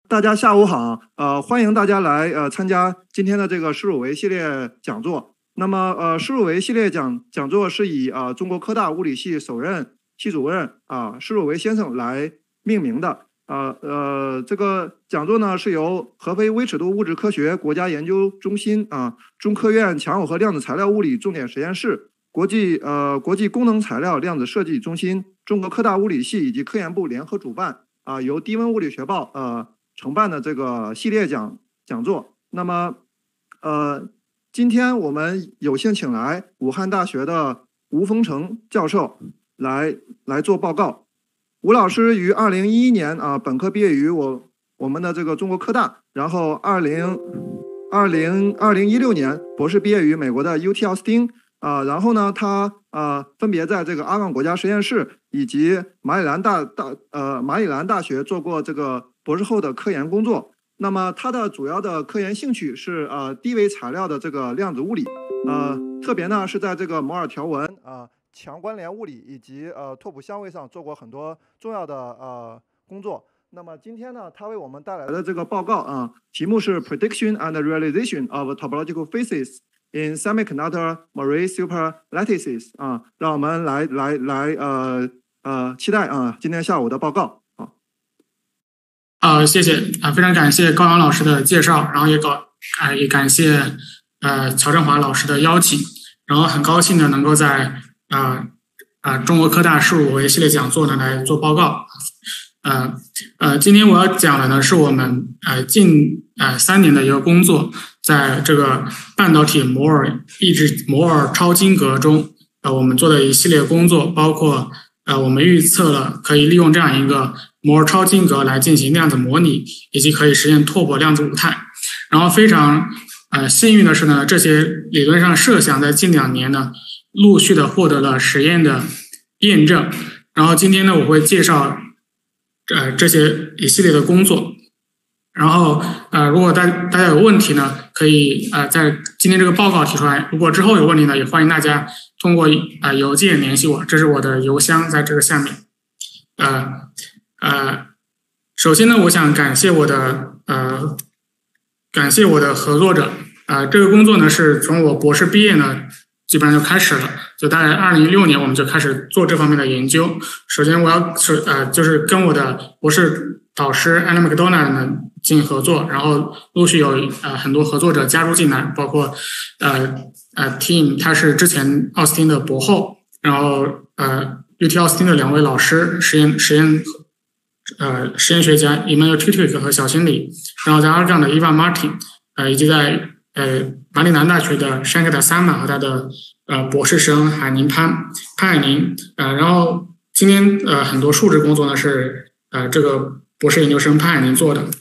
大家下午好，欢迎大家来参加今天的这个施汝为系列讲座。那么施汝为系列讲座是以中国科大物理系首任系主任施汝为先生来命名的。这个讲座呢是由合肥微尺度物质科学国家研究中心中科院强耦合量子材料物理重点实验室、国际功能材料量子设计中心、中国科大物理系以及科研部联合主办由低温物理学报承办的这个系列讲座。那么今天我们有幸请来武汉大学的吴峰成教授来做报告。吴老师于2011年本科毕业于我们的这个中国科大，然后2016年博士毕业于美国的 UT 奥斯汀然后呢他分别在这个阿旺国家实验室以及马里兰大学做过这个博士后的科研工作。那么他的主要的科研兴趣是低维材料的这个量子物理，特别呢是在这个摩尔条纹强关联物理以及拓扑相位上做过很多重要的工作。那么今天呢，他为我们带来的这个报告题目是 Prediction and Realization of Topological Phases in Semiconductor Moiré superlattices 让我们来期待今天下午的报告。 谢谢非常感谢高阳老师的介绍，然后也感谢曹振华老师的邀请，然后很高兴的能够在中国科大施汝为系列讲座呢来做报告。今天我要讲的呢是我们近3年的一个工作，在这个半导体摩尔超晶格中我们做的一系列工作，包括我们预测了可以利用这样一个摩尔超晶格来进行量子模拟，以及可以实现拓扑量子舞态。然后非常幸运的是呢，这些理论上设想在近2年呢陆续的获得了实验的验证。然后今天呢我会介绍这些一系列的工作。然后如果大家有问题呢，可以在今天这个报告提出来。如果之后有问题呢，也欢迎大家通过邮件联系我，这是我的邮箱在这个下面。首先呢，我想感谢我的合作者。这个工作呢是从我博士毕业呢基本上就开始了，就大概2016年我们就开始做这方面的研究。首先我要就是跟我的博士导师 Hamiltonians 呢进行合作，然后陆续有很多合作者加入进来，包括Tim 他是之前奥斯汀的博后，然后UT 奥斯汀的2位老师实验学家 Emmanuel Tutuik 和小新李，然后在阿杠的 Eva Martin 以及在马里兰大学的山克达萨玛和他的博士生潘海宁然后今天很多数值工作呢是这个博士研究生潘海宁做的。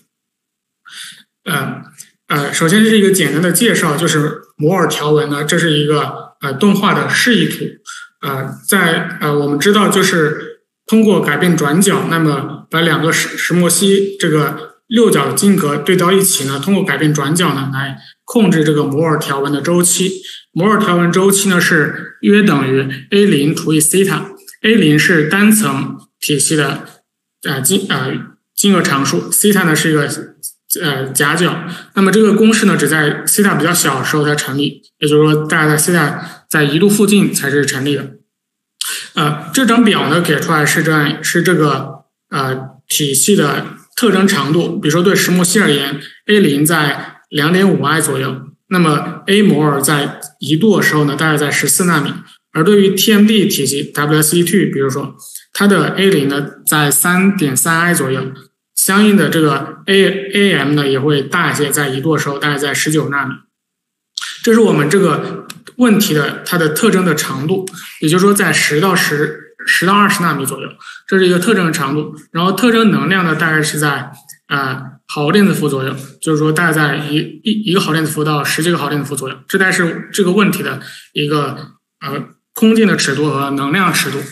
首先是一个简单的介绍，就是摩尔条纹呢，这是一个动画的示意图。在我们知道就是通过改变转角，那么把2个石墨烯这个六角晶格对到一起呢，通过改变转角呢来控制这个摩尔条纹的周期。摩尔条纹周期呢是约等于 A0 除以西塔。A0 是单层体系的晶格常数，西塔呢是一个夹角。那么这个公式呢只在西塔比较小的时候才成立，也就是说大概在西塔在1度附近才是成立的。这张表呢给出来是这个体系的特征长度。比如说对石墨烯而言 A0 在 2.5i 左右，那么 A 摩尔在1度的时候呢大概在14纳米。而对于 TMD 体系 WSE2 比如说它的 A0 呢在 3.3i 左右，相应的这个 AM 呢也会大一些，在1度的时候大概在19纳米。这是我们这个问题的它的特征的长度，也就是说在10到20纳米左右，这是一个特征的长度。然后特征能量呢大概是在毫电子伏左右，就是说大概在一个毫电子伏到10几个毫电子伏左右。这大概是这个问题的一个空间的尺度和能量尺度。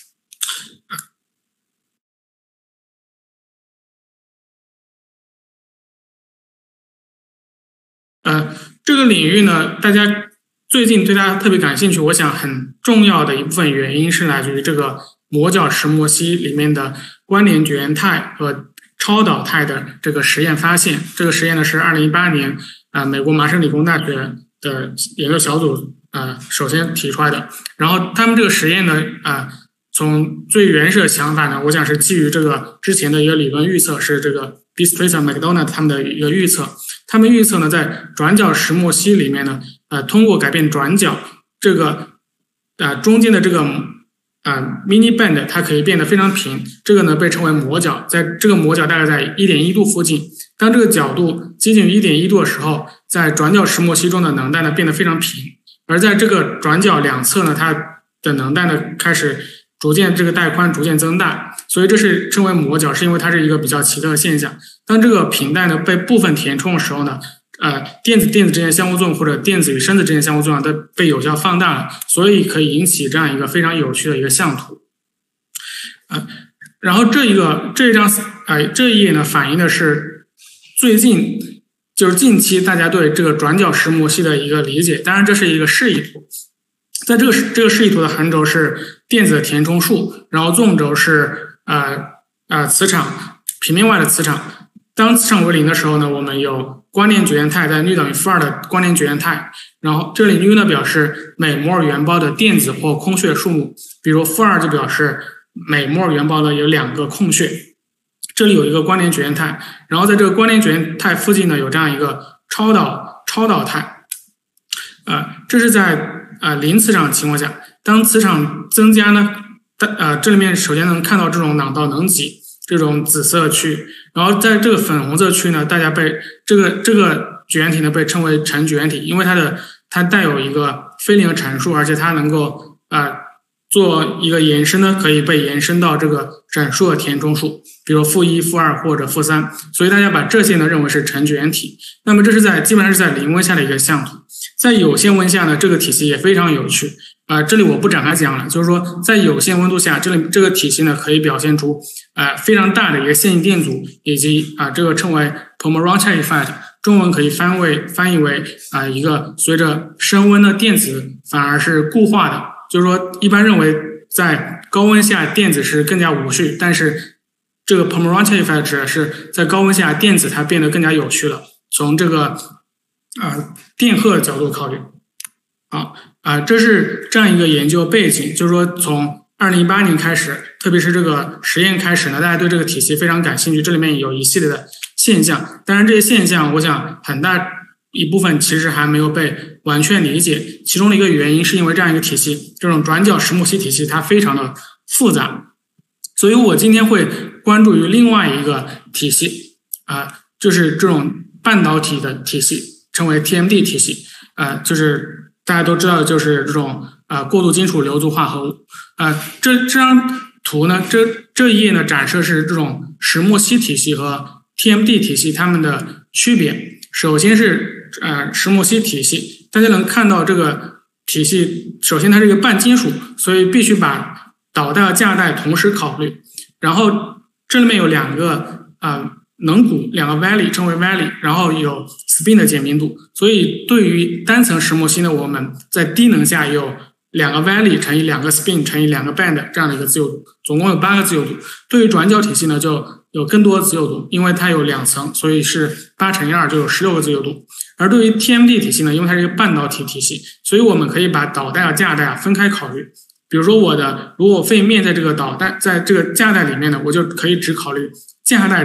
这个领域呢，大家最近对它特别感兴趣，我想很重要的一部分原因是来自于这个膜角石墨烯里面的关联绝缘态和超导态的这个实验发现。这个实验呢是2018年美国麻省理工大学的研究小组首先提出来的。然后他们这个实验呢从最原始的想法呢，我想是基于这个之前的一个理论预测，是这个 Bistritzer、McDonald 他们的一个预测。他们预测呢，在转角石墨烯里面呢，通过改变转角这个中间的这个mini band 它可以变得非常平，这个呢被称为膜角，在这个膜角大概在 1.1 度附近。当这个角度接近于 1.1 度的时候，在转角石墨烯中的能带呢变得非常平，而在这个转角两侧呢，它的能带呢开始逐渐这个带宽逐渐增大，所以这是称为膜角，是因为它是一个比较奇特的现象。当这个平带呢被部分填充的时候呢，电子之间相互作用或者电子与声子之间相互作用都被有效放大了，所以可以引起这样一个非常有趣的一个像图。然后这一页呢反映的是最近就是近期大家对这个转角石墨烯的一个理解，当然这是一个示意图。在这个示意图的横轴是电子的填充数，然后纵轴是磁场平面外的磁场。当磁场为0的时候呢，我们有光年绝缘态在氯等于负2的光年绝缘态，然后这里氯呢表示每摩尔原包的电子或空穴数目，比如负2就表示每摩尔原包呢有2个空穴，这里有一个光年绝缘态，然后在这个光年绝缘态附近呢有这样一个超导态，这是在零磁场的情况下。当磁场增加呢，这里面首先能看到这种囊道能级这种紫色区，然后在这个粉红色区呢，大家被这个绝缘体呢被称为呈绝缘体，因为它带有一个非零的阐述，而且它能够做一个延伸呢，可以被延伸到这个整数的填充数，比如负1、负2或者负3，所以大家把这些呢认为是呈绝缘体。那么这是基本上是在零温下的一个像图。在有限温下呢，这个体系也非常有趣。这里我不展开讲了，就是说在有限温度下，这个体系呢可以表现出非常大的一个线性电阻，以及这个称为 Pomeranz effect， 中文可以翻译为一个随着升温的电子反而是固化的。就是说一般认为在高温下电子是更加无序，但是这个 Pomeranz effect 指的是在高温下电子它变得更加有序了，从这个电荷的角度考虑。这是这样一个研究背景，就是说从2018年开始，特别是这个实验开始呢，大家对这个体系非常感兴趣，这里面有一系列的现象，当然这些现象我想很大一部分其实还没有被完全理解，其中的一个原因是因为这样一个体系，这种转角石墨烯体系它非常的复杂，所以我今天会关注于另外一个体系就是这种半导体的体系，称为 TMD 体系，就是大家都知道的就是这种过渡金属流族化合物。这张图呢，这一页呢展示是这种石墨烯体系和 TMD 体系它们的区别。首先是石墨烯体系，大家能看到这个体系，首先它是一个半金属，所以必须把导带和价带同时考虑。然后这里面有2个能鼓，2个 valley 称为 valley， 然后有 spin 的简明度，所以对于单层石墨烯呢，我们在低能下有2个 valley 乘以2个 spin 乘以2个 band 这样的一个自由度，总共有8个自由度。对于转角体系呢，就有更多的自由度，因为它有2层，所以是8乘以2就有16个自由度。而对于 TMD 体系呢，因为它是一个半导体体系，所以我们可以把导带和价带分开考虑。比如说如果我费面在这个导带，在这个价带里面呢，我就可以只考虑价带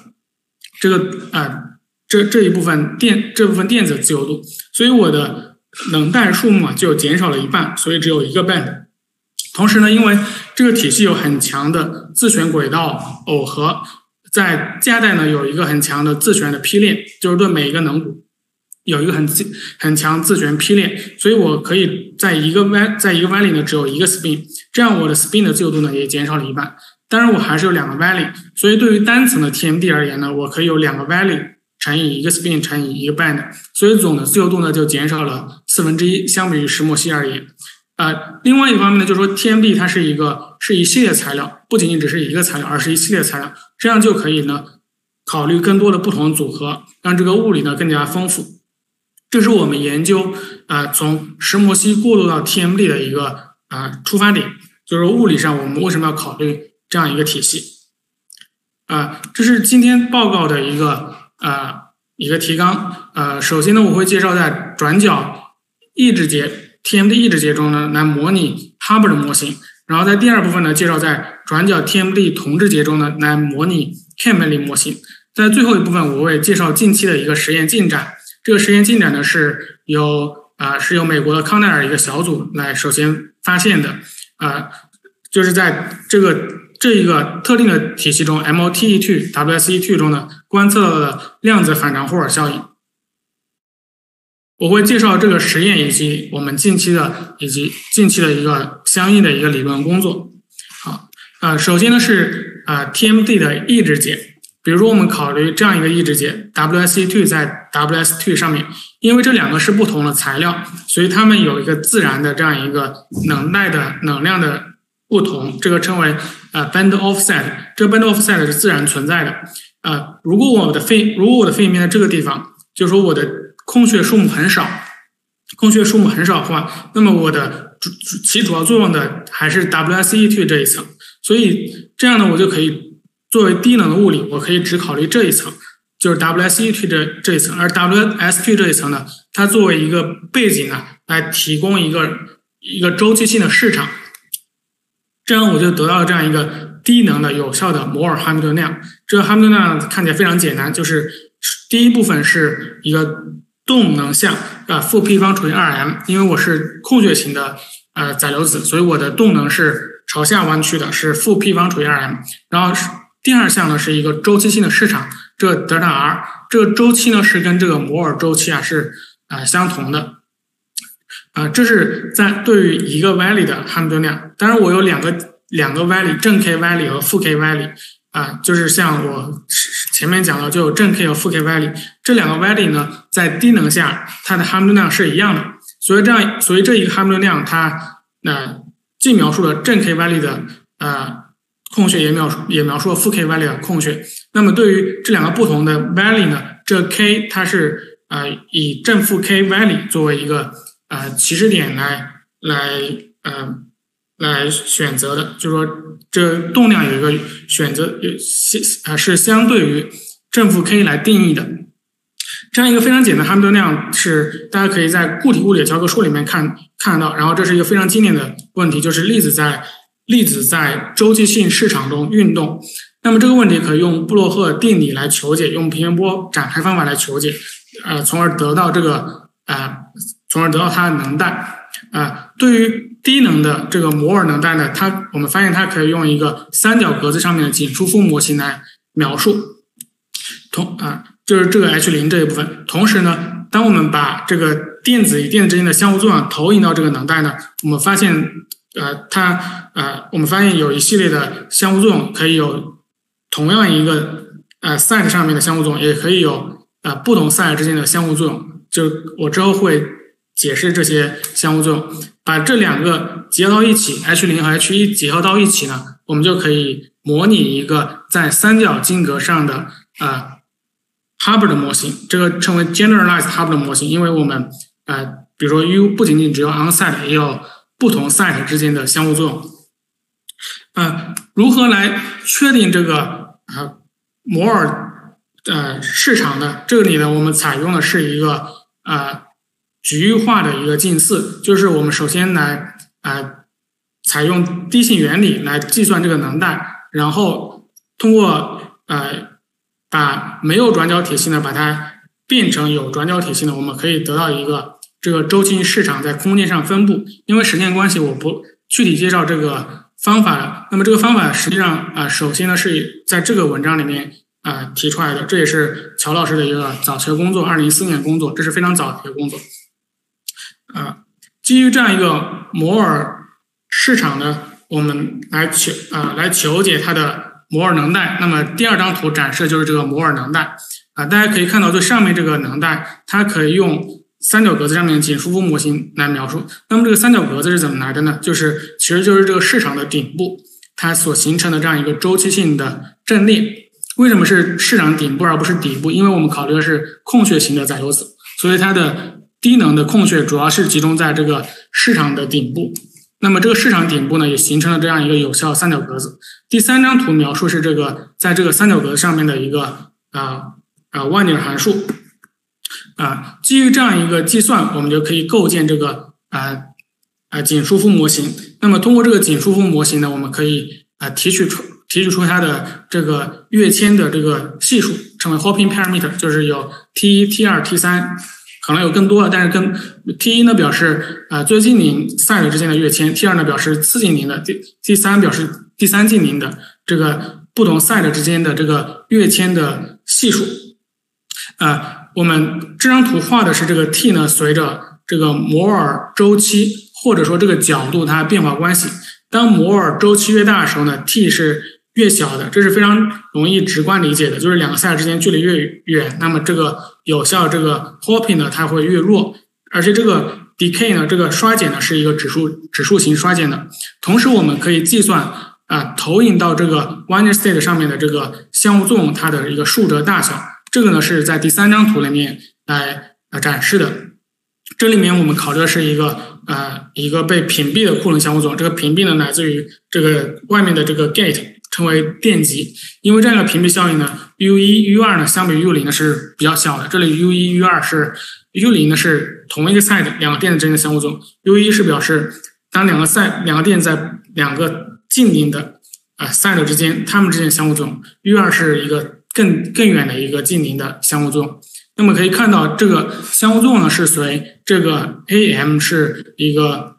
这一部分电子自由度，所以我的能带数目就减少了1半，所以只有1个 band。同时呢，因为这个体系有很强的自旋轨道耦合，在价带呢有一个很强的自旋的批链，就是对每一个能鼓有一个很强自旋批链，所以我可以在一个 valley 呢只有1个 spin， 这样我的 spin 的自由度呢也减少了1半。当然我还是有2个 valley， 所以对于单层的 TMD 而言呢，我可以有2个 valley 乘以1个 spin 乘以1个 band， 所以总的自由度呢就减少了1/4，相比于石墨烯而言。另外一方面呢，就是说 TMD 它是一系列材料，不仅仅只是一个材料，而是一系列材料，这样就可以呢考虑更多的不同组合，让这个物理呢更加丰富。这是我们研究从石墨烯过渡到 TMD 的一个出发点，就是说物理上我们为什么要考虑这样一个体系。 这是今天报告的一个提纲。首先呢，我会介绍在转角抑制节 TMD 抑制节中呢来模拟 Hubbard 模型，然后在第二部分呢介绍在转角 TMD 同质节中呢来模拟 Kane-Mele 模型。在最后一部分，我会介绍近期的一个实验进展。这个实验进展呢是由美国的康奈尔一个小组来首先发现的，就是在这一个特定的体系中 MOTE2、WSE2 中呢观测了量子反常霍尔效应。我会介绍这个实验以及我们近期的一个相应的一个理论工作。好，首先呢是TMD 的抑制节。比如说我们考虑这样一个抑制节 WSE2 在 WS2 上面，因为这两个是不同的材料，所以它们有一个自然的这样一个能量的不同，这个称为band offset。这个 band offset 是自然存在的。如果我的肺面在这个地方，就是说我的空穴数目很少的话，那么我的起主要作用的还是 WSE2 这一层，所以这样呢，我就可以作为低能的物理，我可以只考虑这一层，就是 WSE2 这一层，而 WS2 这一层呢，它作为一个背景呢，来提供一个周期性的市场，这样我就得到了这样一个低能的有效的摩尔哈密顿量。这个哈密顿量看起来非常简单，就是第一部分是一个动能项负 P 方除以 2m， 因为我是空穴型的载流子，所以我的动能是朝下弯曲的，是负 P 方除以 2m。然后第二项呢是一个周期性的市场，这德尔塔 r， 这个周期呢是跟这个摩尔周期是相同的。这是在对于一个 Valley 的哈密顿量。当然我有两个 Valley， 正 K Valley 和负 K Valley， 就是像我前面讲到就有正 K 和负 K Valley， 这两个 Valley 呢在低能下它的哈密顿量是一样的，所以这一个哈密顿量它既描述了正 K Valley 的空穴，也描述了负 K Valley 的空穴。那么对于这两个不同的 Valley 呢，这 K 它是以正负 K Valley 作为一个起始点来选择的，就是说这动量有一个选择是相对于正负 K 来定义的。这样一个非常简单的哈密顿量是大家可以在固体物理的教科书里面看到，然后这是一个非常经典的问题，就是粒子在周期性市场中运动。那么这个问题可以用布洛赫定理来求解，用平原波展开方法来求解，从而得到它的能带。对于低能的这个摩尔能带呢，我们发现它可以用一个三角格子上面的紧束缚模型来描述，就是这个 H0 这一部分。同时呢，当我们把这个电子与电子之间的相互作用投影到这个能带呢，我们发现有一系列的相互作用，可以有同样一个site 上面的相互作用，也可以有不同 site 之间的相互作用。就我之后会解释这些相互作用。把这两个结合到一起 H0 和 H1 结合到一起呢，我们就可以模拟一个在三角晶格上的Hubbard 模型，这个称为 generalized Hubbard 模型。因为我们比如说 U 不仅仅只有 on site， 也有不同 site 之间的相互作用。如何来确定这个摩尔市场呢？这里呢，我们采用的是一个局域化的一个近似，就是我们首先来采用滴性原理来计算这个能带，然后通过把没有转角体系呢把它变成有转角体系呢，我们可以得到一个这个周期市场在空间上分布。因为时间关系，我不具体介绍这个方法了。那么这个方法实际上首先呢是在这个文章里面提出来的，这也是乔老师的一个早期的工作，2014年工作，这是非常早的一个工作。基于这样一个摩尔市场呢，我们来求解它的摩尔能带。那么第二张图展示的就是这个摩尔能带大家可以看到最上面这个能带，它可以用三角格子上面的紧束缚模型来描述。那么这个三角格子是怎么来的呢？其实就是这个市场的顶部它所形成的这样一个周期性的阵列。为什么是市场顶部而不是底部？因为我们考虑的是空穴型的载流子，所以它的低能的空穴主要是集中在这个市场的顶部。 那么这个市场顶部呢，也形成了这样一个有效三角格子。第3张图描述是这个在这个三角格子上面的一个万尼尔函数。基于这样一个计算，我们就可以构建这个紧束缚模型。那么通过这个紧束缚模型呢，我们可以提取出它的这个跃迁的这个系数，称为 hopping parameter， 就是有 T1、T2、T3， 可能有更多的，但是跟 T1 呢表示最近邻 side 之间的跃迁， T2 呢表示次近邻的， T3 表示第三近邻的这个不同 side 之间的这个跃迁的系数。我们这张图画的是这个 T 呢随着这个摩尔周期或者说这个角度它的变化关系。当摩尔周期越大的时候呢 ，T 是越小的，这是非常容易直观理解的，就是两个 side 之间距离越远，那么这个有效这个 hopping 呢它会越弱，而且这个 decay 呢这个衰减呢是一个指数型衰减的。同时我们可以计算投影到这个 Wiener state 上面的这个相互作用它的一个数折大小，这个呢是在第3张图里面来展示的。这里面我们考虑的是一个被屏蔽的库仑相互作用，这个屏蔽呢来自于这个外面的这个 gate， 称为电极。因为这样一个屏蔽效应呢 ，U1、U2 呢相比于 U0 呢是比较小的。这里 U1、U2 是 U0 呢是同一个 side 两个电子之间的相互作用 ，U1 是表示当两个电在两个近邻的side 之间，它们之间相互作用 ，U2 是一个更远的一个近邻的相互作用。那么可以看到，这个相互作用呢是随这个 AM 是一个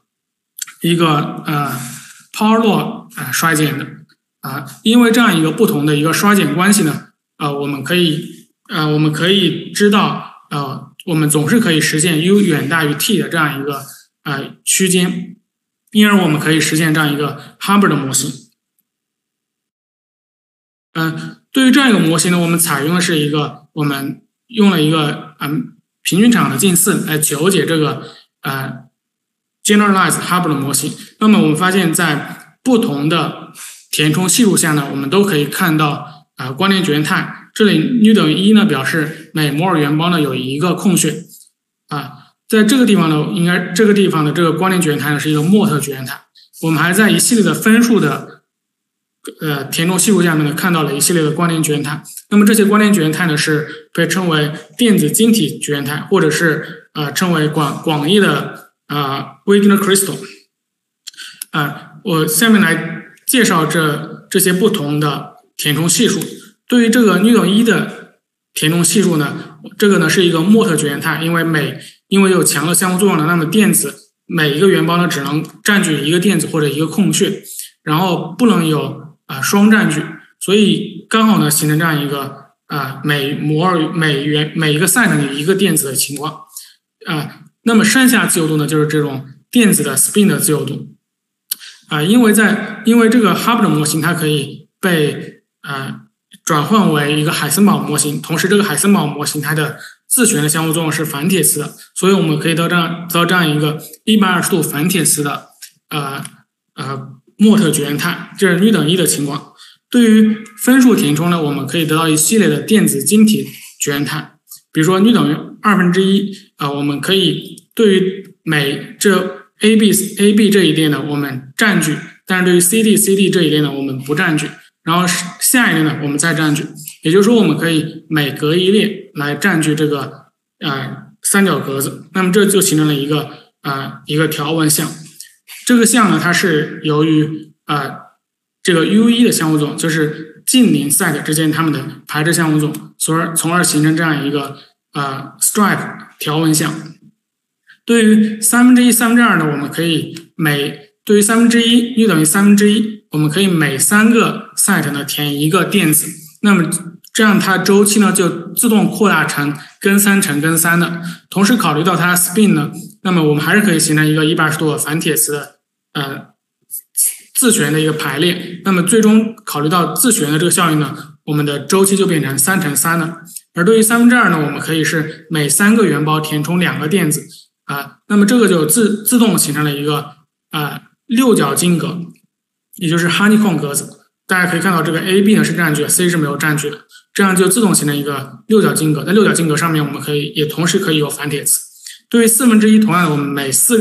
power law 衰减的因为这样一个不同的一个衰减关系呢，我们可以知道我们总是可以实现 U 远大于 T 的这样一个区间，因而我们可以实现这样一个 Hubbard 的模型。对于这样一个模型呢，我们采用的是我们用了一个平均场的近似来求解这个generalized Hubbard 的模型。那么我们发现，在不同的填充系数下呢，我们都可以看到关联绝缘态。这里 nu 等于1呢，表示每摩尔圆包呢有一个空穴在这个地方呢，应该这个地方的这个关联绝缘态呢是一个莫特绝缘态。我们还在一系列的分数的填充系数下面呢，看到了一系列的关联绝缘态。那么这些关联绝缘态呢，是被称为电子晶体绝缘态，或者是称为广义的Wigner crystal。我下面来介绍这些不同的填充系数。对于这个 nu 等于1的填充系数呢，这个呢是一个莫特绝缘态，因为有强的相互作用呢，那么电子每一个圆包呢只能占据一个电子或者一个空穴，然后不能有双占据，所以刚好呢形成这样一个每一个 side 有一个电子的情况那么剩下自由度呢就是这种电子的 spin 的自由度因为这个 Hubbard 模型它可以被转换为一个海森堡模型，同时这个海森堡模型它的自旋的相互作用是反铁丝的，所以我们可以得到这样一个120度反铁丝的莫特绝缘态，这是 nu 等于1的情况。对于分数填充呢，我们可以得到一系列的电子晶体绝缘态，比如说 nu 等于1/2我们可以对于这 AB 这一列呢我们占据，但是对于 CD 这一列呢我们不占据，然后下一列呢我们再占据，也就是说我们可以每隔一列来占据这个三角格子，那么这就形成了一个条纹项。这个项呢它是由于这个 U1 的相互作用，就是近邻 side 之间它们的排斥相互作用，从而形成这样一个stripe 条纹项。对于1/3、1/2呢，我们可以对于1/3 nu 等于1/3，我们可以每3个 side 呢填一个电子，那么这样它周期呢就自动扩大成根3乘根3的。同时考虑到它的 spin 呢，那么我们还是可以形成一个180度的反铁丝的自旋的一个排列。那么最终考虑到自旋的这个效应呢，我们的周期就变成3乘3的。而对于2/3呢，我们可以是每3个圆包填充2个电子那么这个就自动形成了一个六角晶格，也就是 honeycomb 格子。大家可以看到这个 AB 呢是占据的， C 是没有占据的，这样就自动形成一个六角晶格。在六角晶格上面我们同时可以有反铁丝。对于1/4，同样的我们每4个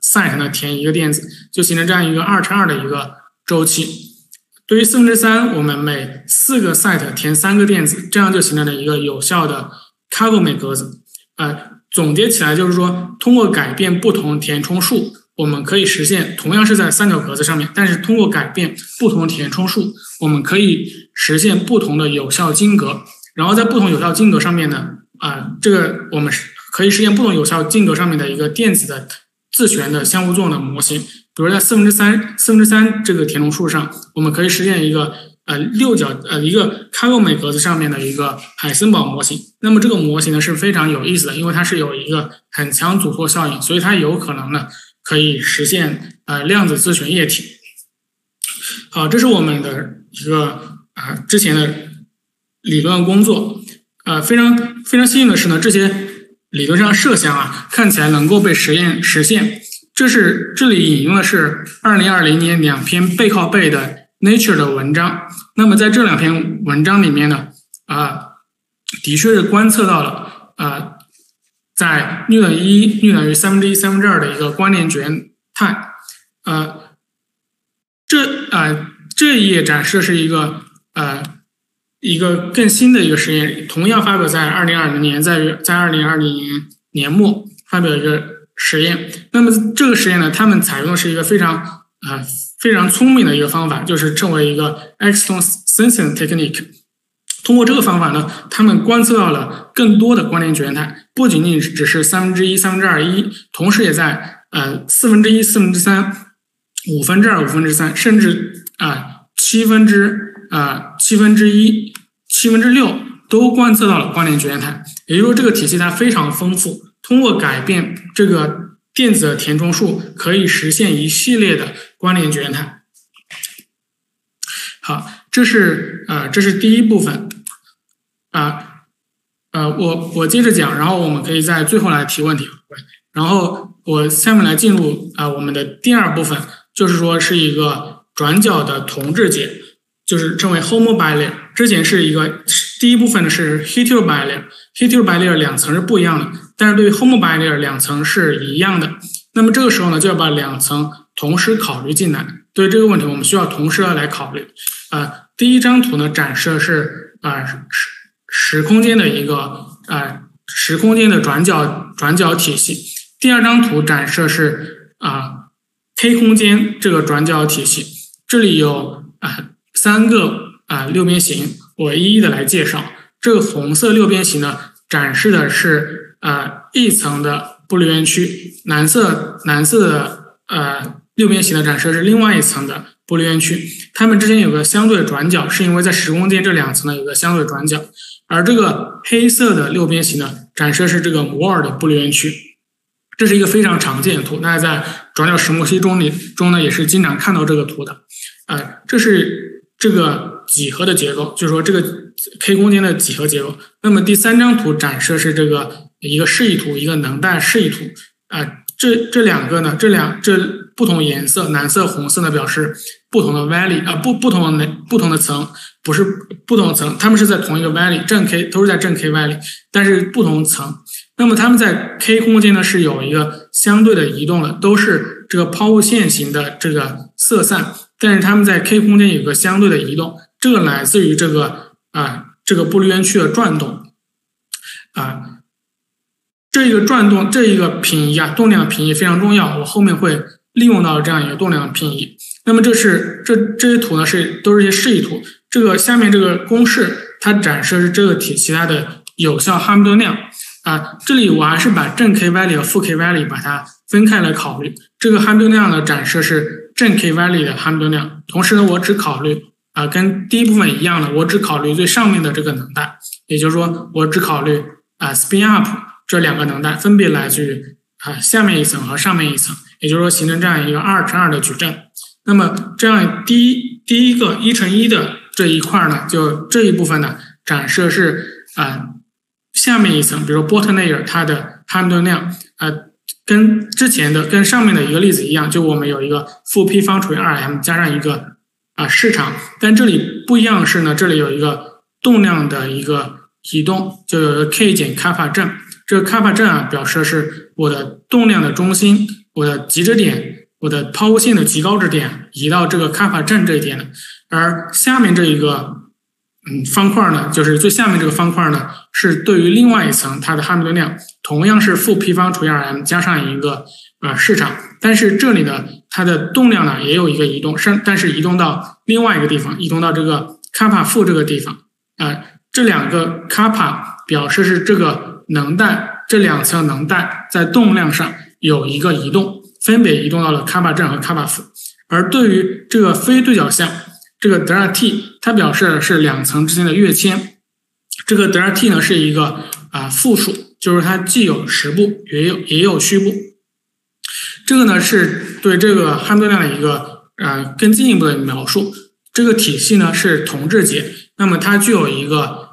site 呢填一个电子，就形成这样一个2×2的一个周期。对于3/4，我们每4个 site 填3个电子，这样就形成了一个有效的 Kagome 格子。总结起来就是说，通过改变不同填充数，我们可以实现同样是在三角格子上面，但是通过改变不同填充数，我们可以实现不同的有效晶格。然后在不同有效晶格上面呢，这个我们可以实现不同有效晶格上面的一个电子的自旋的相互作用的模型。比如在3/3这个填充数上，我们可以实现一个六角一个Kagome格子上面的一个海森堡模型。那么这个模型呢是非常有意思的，因为它是有一个很强阻迫效应，所以它有可能呢可以实现量子自旋液体。好，这是我们的一个之前的理论工作。非常幸运的是呢，这些理论上设想看起来能够被实现。这里引用的是2020年2篇背靠背的 Nature 的文章。那么在这2篇文章里面呢，的确是观测到了在熨等1熨等于1/3/2的一个关联绝态。这一页展示的是一个更新的一个实验，同样发表在2020年，在2020年年末发表一个实验。那么这个实验呢，他们采用的是一个非常聪明的一个方法，就是称为一个 exciton sensing technique。通过这个方法呢，他们观测到了更多的关联绝态，不仅仅只是1/3、1/3，同时也在1/4、1/3、2/5、5/3，甚至1/7、1/6都观测到了关联绝态。也就是说，这个体系它非常丰富，通过改变这个电子的填充数，可以实现一系列的关联绝态。好，这是第一部分。我接着讲，然后我们可以在最后来提问题。然后我下面来进入我们的第二部分，就是说是一个转角的同质解，就是称为 homobilayer。之前是一个第一部分呢是 heterobilayer 2层是不一样的，但是对于 homobilayer 2层是一样的。那么这个时候呢，就要把2层同时考虑进来。对这个问题，我们需要同时来考虑。第一张图呢展示的是时空间的一个时空间的转角体系。第二张图展示的是K 空间这个转角体系。这里有3个六边形，我一一的来介绍。这个红色六边形呢展示的是一层的布吕恩区，蓝色的六边形的展示的是另外一层的布吕恩区。它们之间有个相对转角，是因为在时空间这2层呢有个相对转角。而这个黑色的六边形呢展示的是这个摩尔的布吕恩区。这是一个非常常见的图，大家在转角石墨烯中呢也是经常看到这个图的。这是这个几何的结构，就是说这个 K 空间的几何结构。那么第3张图展示的是这个一个示意图，一个能带示意图。这两个呢，这不同颜色，蓝色、红色呢表示不同的 valley， 不同的层，不是不同的层，它们是在同一个 valley， 正 K 都是在正 K valley， 但是不同层。那么它们在 K 空间呢是有一个相对的移动的，都是这个抛物线型的这个色散，但是它们在 K 空间有一个相对的移动，这个来自于这个布吕恩区的转动。这一个平移动量的平移非常重要，我后面会利用到这样一个动量的平移。那么这些图呢都是一些示意图。这个下面这个公式它展示的是这个体系它的有效哈密顿量。这里我还是把正 K valley 和负 K valley 把它分开来考虑。这个哈密顿量的展示是正 K valley 的哈密顿量，同时呢我只考虑跟第一部分一样的，我只考虑最上面的这个能带，也就是说我只考虑spin up 这2个能带分别来自于下面一层和上面一层，也就是说形成这样一个2×2的矩阵。那么这样第一个1×1的这一块呢，就这一部分呢展示的是下面一层，比如说 bottom layer 它的哈密顿量跟之前的跟上面的一个例子一样，就我们有一个负 P 方除以 2m 加上一个市场。但这里不一样的是呢，这里有一个动量的一个移动，就有一个 K 减 kappa 正。这个 kappa 正表示的是我的动量的中心我的极值点，我的抛物线的极高值点移到这个kappa正这一点的，而下面这一个方块呢，就是最下面这个方块呢，是对于另外一层它的哈密顿量同样是负 P 方除以 2m 加上一个市场，但是这里呢它的动量呢也有一个移动，但是移动到另外一个地方，移动到这个kappa 负这个地方这两个 kappa 表示是这个能带，这两层能带在动量上有一个移动，分别移动到了 kappa 正和 kappa 负。而对于这个非对角项，这个德尔塔 t 它表示的是两层之间的跃迁，这个德尔塔 t 呢是一个复数，就是它既有实部也有虚部。这个呢是对这个哈密顿量的一个更进一步的描述。这个体系呢是同质解，那么它具有一个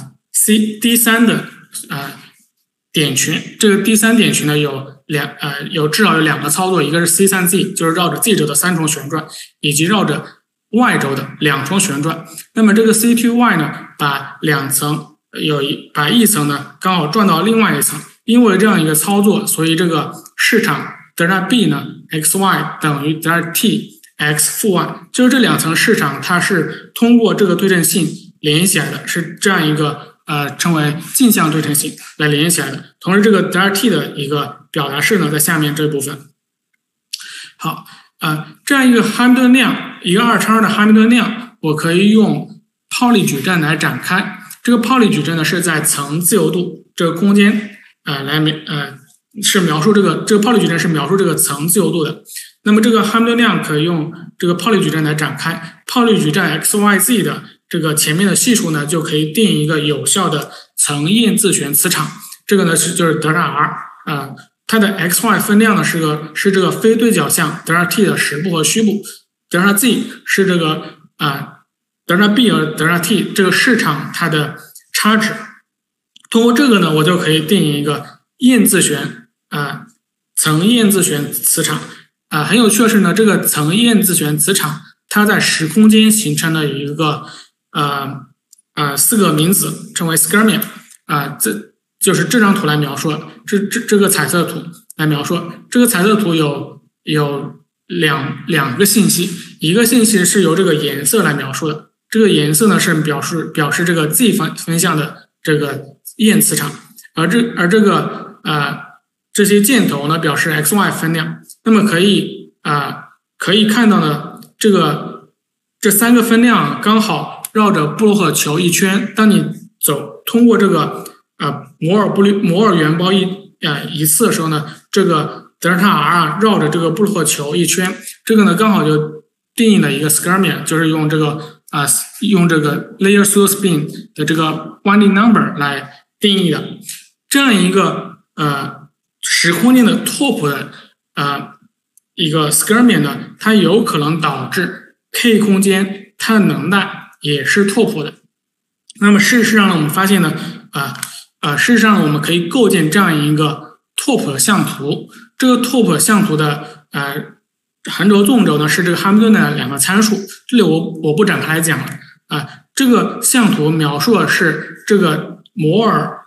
D3 的点群，这个第三点群呢至少有两个操作，一个是 C3Z， 就是绕着 Z 轴的3重旋转，以及绕着 Y 轴的2重旋转。那么这个 C2Y 呢，把把一层呢刚好转到另外一层，因为这样一个操作，所以这个市场德尔塔 B 呢 XY 等于德尔塔 T X 负 Y， 就是这两层市场它是通过这个对称性联系起来的，是这样一个称为镜像对称性来联系起来的。同时这个德尔塔 T 的一个表达式呢在下面这部分。好，这样一个哈密顿量，一个2×2的哈密顿量，我可以用泡利矩阵来展开。这个泡利矩阵呢是在层自由度这个空间是描述这个泡利矩阵是描述这个层自由度的。那么这个哈密顿量可以用这个泡利矩阵来展开，泡利矩阵 XYZ 的这个前面的系数呢就可以定一个有效的层焰自旋磁场，这个呢就是德尔塔 R 它的 XY 分量呢是这个非对角项德尔塔 T 的实部和虚部，德尔塔 Z 是这个德尔塔 B 和德尔塔 T 这个市场它的差值。通过这个呢我就可以定一个焰自旋层焰自旋磁场。很有趣的是呢，这个层焰自旋磁场它在时空间形成了一个4个名子，称为 skyrmion。这就是这张图来描述的，这个彩色图来描述。这个彩色图有两个信息，一个信息是由这个颜色来描述的，这个颜色呢是表示这个 Z 分项的这个焰磁场，而这个这些箭头呢表示 XY 分量。那么可以看到呢，这3个分量刚好绕着布洛克球一圈。当你通过这个摩尔原包一次的时候呢，这个德尔塔 R 绕着这个布洛克球一圈，这个呢刚好就定义了一个 skyrmion， 就是用这个layer-pseudospin 的这个 winding number 来定义的。这样一个时空间的 top 的一个 skyrmion 呢，它有可能导致 K 空间它的能带也是 top 的。那么事实上呢，我们发现呢，事实上我们可以构建这样一个 top 相图。这个 top 相图的横轴纵轴呢是这个哈密顿的2个参数，这里我不展开来讲了。这个相图描述的是这个摩尔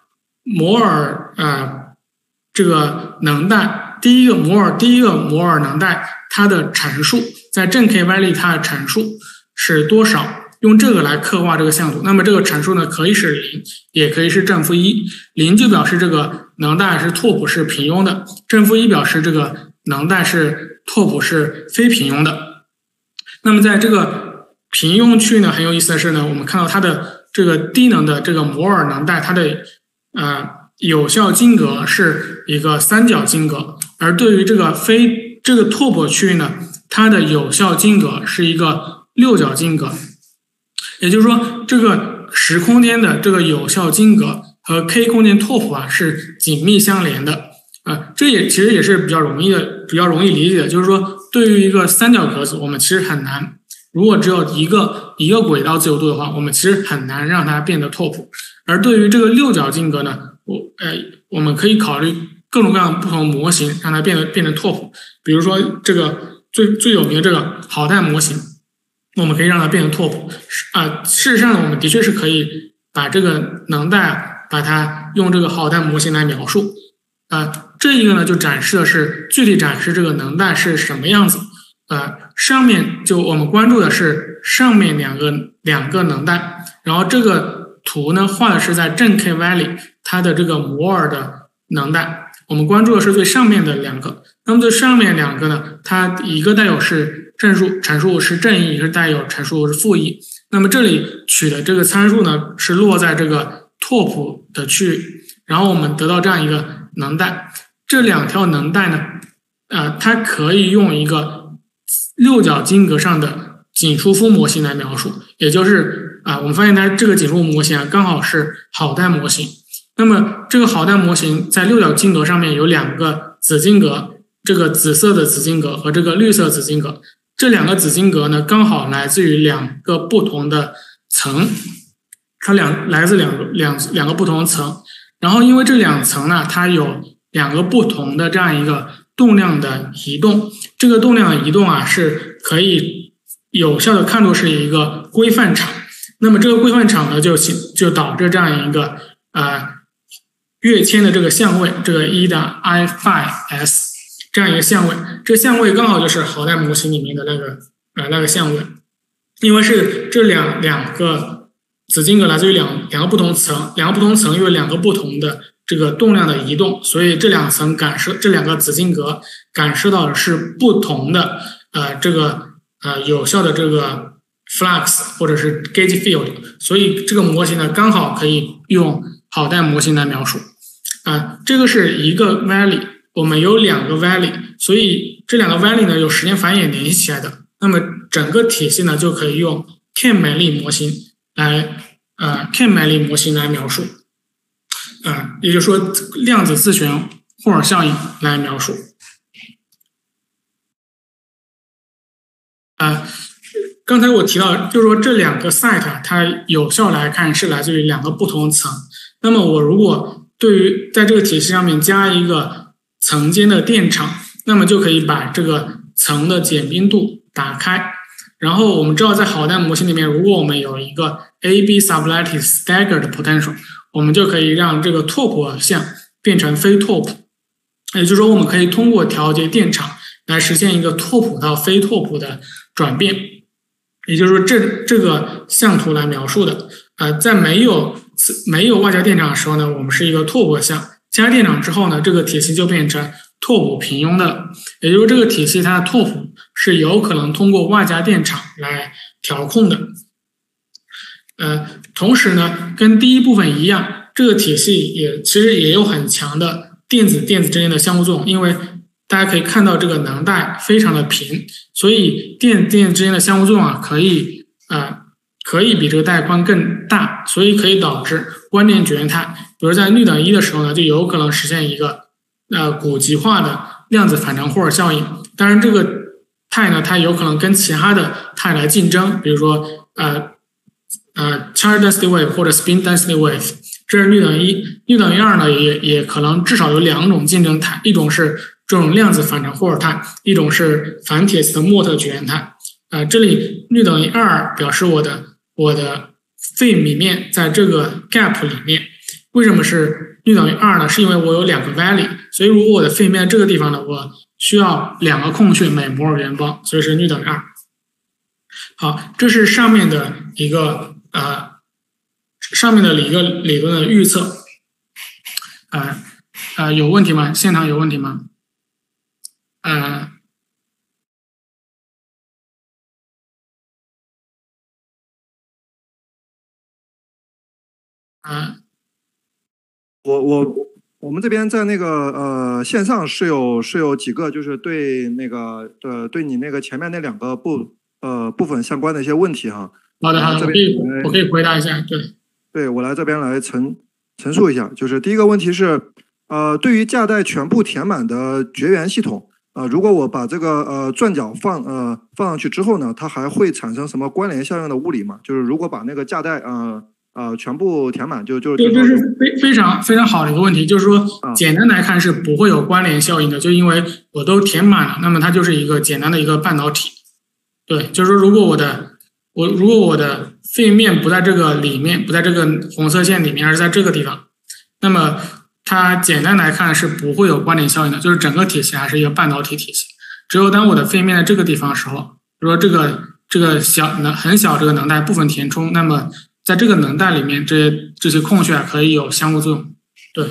这个能带，第一个摩尔能带它的乘数，在正 K 歪力它的乘数是多少？用这个来刻画这个相图。那么这个乘数呢，可以是0，也可以是正负1。0就表示这个能带是拓扑是平庸的，正负1表示这个能带是拓扑是非平庸的。那么在这个平庸区呢，很有意思的是呢，我们看到它的这个低能的这个摩尔能带，它的有效晶格是一个三角晶格，而对于这个拓扑区域呢，它的有效晶格是一个六角晶格。也就是说，这个时空间的这个有效晶格和 K 空间拓扑是紧密相连的。这其实也是比较容易理解的，就是说，对于一个三角格子，我们其实很难，如果只有一个轨道自由度的话，我们其实很难让它变得拓扑。而对于这个六角晶格呢，我们可以考虑各种各样不同模型，让它变成拓扑。比如说这个最有名的这个好带模型，我们可以让它变成拓扑。事实上呢，我们的确是可以把这个能带把它用这个好带模型来描述。 这一个呢就具体展示这个能带是什么样子。上面就我们关注的是上面两个能带，然后这个图呢画的是在正 K valley 它的这个摩尔的能带，我们关注的是最上面的两个。那么最上面两个呢，它一个带有是陈述是正一，一个带有陈述是负一。那么这里取的这个参数呢是落在这个拓扑的区域，然后我们得到这样一个能带。这两条能带呢，它可以用一个六角晶格上的紧束缚模型来描述，也就是我们发现它这个紧束模型刚好是好带模型。那么这个好带模型在六角晶格上面有两个子晶格，这个紫色的子晶格和这个绿色子晶格，这两个子晶格呢刚好来自于两个不同的层，它来自两个不同的层，然后因为这两层呢它有两个不同的这样一个动量的移动，这个动量的移动是可以有效的看作是一个规范场。那么这个规范场呢就导致这样一个跃迁的这个相位，这个1的 I phi s 这样一个相位，这个相位刚好就是好带模型里面的那个相位。因为是这两个子晶格来自于两个不同层，两个不同层又有两个不同的这个动量的移动，所以这两个子晶格感受到的是不同的这个有效的这个 flux 或者是 gauge field， 所以这个模型呢刚好可以用好带模型来描述。这个是一个 valley， 我们有两个 valley， 所以这两个 valley 呢有时间反演联系起来的，那么整个体系呢就可以用 Kane-Mele 模型来描述。也就是说量子自旋霍尔效应来描述。刚才我提到就是说这两个 site 它有效来看是来自于两个不同层，那么我如果对于在这个体系上面加一个层间的电场，那么就可以把这个层的简冰度打开。然后我们知道在好带模型里面，如果我们有一个 AB sublattice staggered potential， 我们就可以让这个拓扑项变成非拓扑，也就是说我们可以通过调节电场来实现一个拓扑到非拓扑的转变。也就是说这个像图来描述的，在没有外加电场的时候呢，我们是一个拓扑项，加电场之后呢，这个体系就变成拓扑平庸的，也就是这个体系它的拓扑是有可能通过外加电场来调控的。同时呢，跟第一部分一样，这个体系其实也有很强的电子之间的相互作用，因为大家可以看到这个能带非常的平，所以电子之间的相互作用可以比这个带宽更大，所以可以导致关键绝缘态，比如在氯等1的时候呢，就有可能实现一个古极化的量子反常霍尔效应。当然这个态呢，它有可能跟其他的态来竞争，比如说charge density wave 或者 spin density wave， 这是氯等1。氯等于2呢，也可能至少有两种竞争态，一种是这种量子反常霍尔态，一种是反铁丝的莫特绝缘态。这里氯等于2表示我的Fermi面在这个 gap 里面。为什么是氯等于2呢？是因为我有两个 valley， 所以如果我的Fermi面这个地方呢，我需要两个空隙每摩尔圆方，所以是氯等于2。好，这是上面的一个理论的预测。有问题吗？现场有问题吗？ 我们这边在那个线上是有几个就是对那个对你那个前面那两个部分相关的一些问题哈。 好的，我可以回答一下。 对，我来这边来陈述一下，就是第一个问题是对于价带全部填满的绝缘系统，如果我把这个转角放上去之后呢，它还会产生什么关联效应的物理吗？就是如果把那个价带全部填满，对， 这是非常非常好的一个问题。就是说，简单来看是不会有关联效应的，就因为我都填满了，那么它就是一个简单的一个半导体。对，就是说，如果我的Fermi面不在这个里面，不在这个红色线里面，而是在这个地方，那么它简单来看是不会有关联效应的，就是整个体系还是一个半导体体系。只有当我的肺面在这个地方的时候，比如说这个很小这个能带部分填充，那么在这个能带里面这些空隙可以有相互作用。对。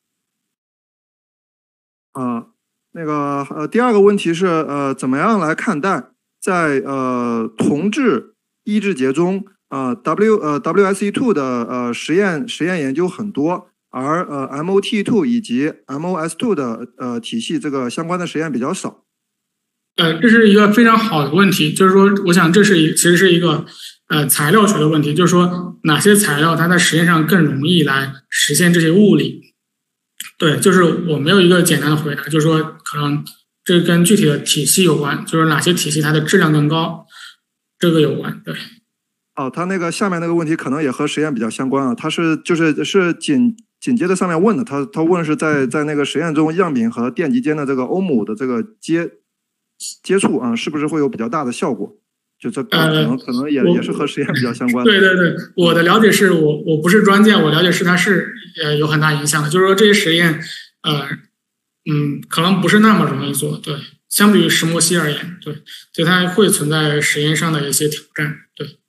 第二个问题是怎么样来看待在同质异质节中WSE2 的实验研究很多，而MOT2 以及 MOS2 的体系这个相关的实验比较少。 这是一个非常好的问题，就是说，我想这其实是一个材料学的问题，就是说哪些材料它在实验上更容易来实现这些物理。对，就是我没有一个简单的回答，就是说可能这跟具体的体系有关，就是哪些体系它的质量更高，这个有关。对。 他那个下面那个问题可能也和实验比较相关啊，他是紧接着上面问的，他问是在那个实验中样品和电极间的这个欧姆的这个接触啊，是不是会有比较大的效果？就这可能也是和实验比较相关的。 对对对，我的了解是我不是专家，我了解是它是有很大影响的，就是说这些实验可能不是那么容易做，对，相比于石墨烯而言，对，所以它会存在实验上的一些挑战，对。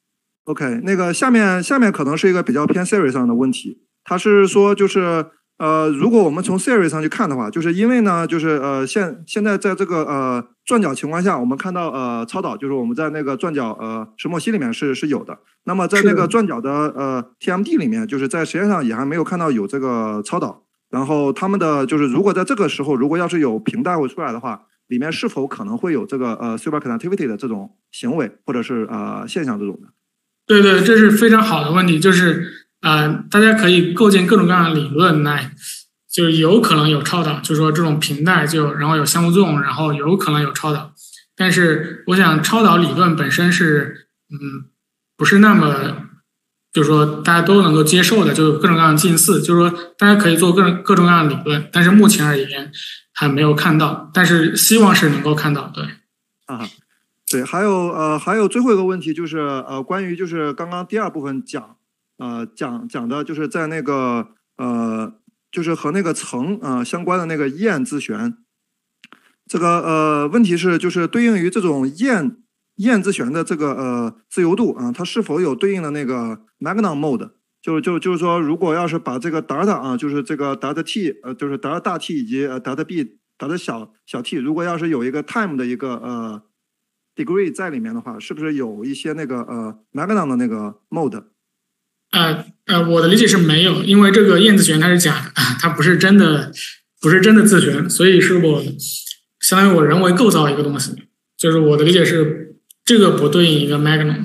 OK， 那个下面可能是一个比较偏 theory 上的问题，他是说就是如果我们从 theory 上去看的话，就是因为呢，就是现在在这个转角情况下，我们看到超导，就是我们在那个转角石墨烯里面是有的。那么在那个转角的TMD 里面，就是在实验上也还没有看到有这个超导。然后他们的就是如果在这个时候，如果要是有频带位出来的话，里面是否可能会有这个superconductivity 的这种行为或者是现象这种的？对对，这是非常好的问题，就是大家可以构建各种各样的理论来，就是有可能有超导，就是说这种频带然后有相互作用，然后有可能有超导。但是我想超导理论本身是不是那么就是说大家都能够接受的，就有各种各样的近似，就是说大家可以做各种各样的理论，但是目前而言还没有看到，但是希望是能够看到。对。 对，还有最后一个问题就是关于就是刚刚第二部分讲的就是在那个就是和那个层相关的那个焰自旋，这个问题是就是对应于这种焰自旋的这个自由度它是否有对应的那个 Magnon mode？ 就是说，如果要是把这个 delta 就是这个 delta t 就是 delta 大 T 以及delta b delta 小 t， 如果要是有一个 time 的一个degree 在里面的话，是不是有一些那个Magnon 的那个 mode？ 我的理解是没有，因为这个焰自旋它是假的，它不是真的自旋，所以是我相当于我人为构造一个东西，就是我的理解是这个不对应一个 Magnon。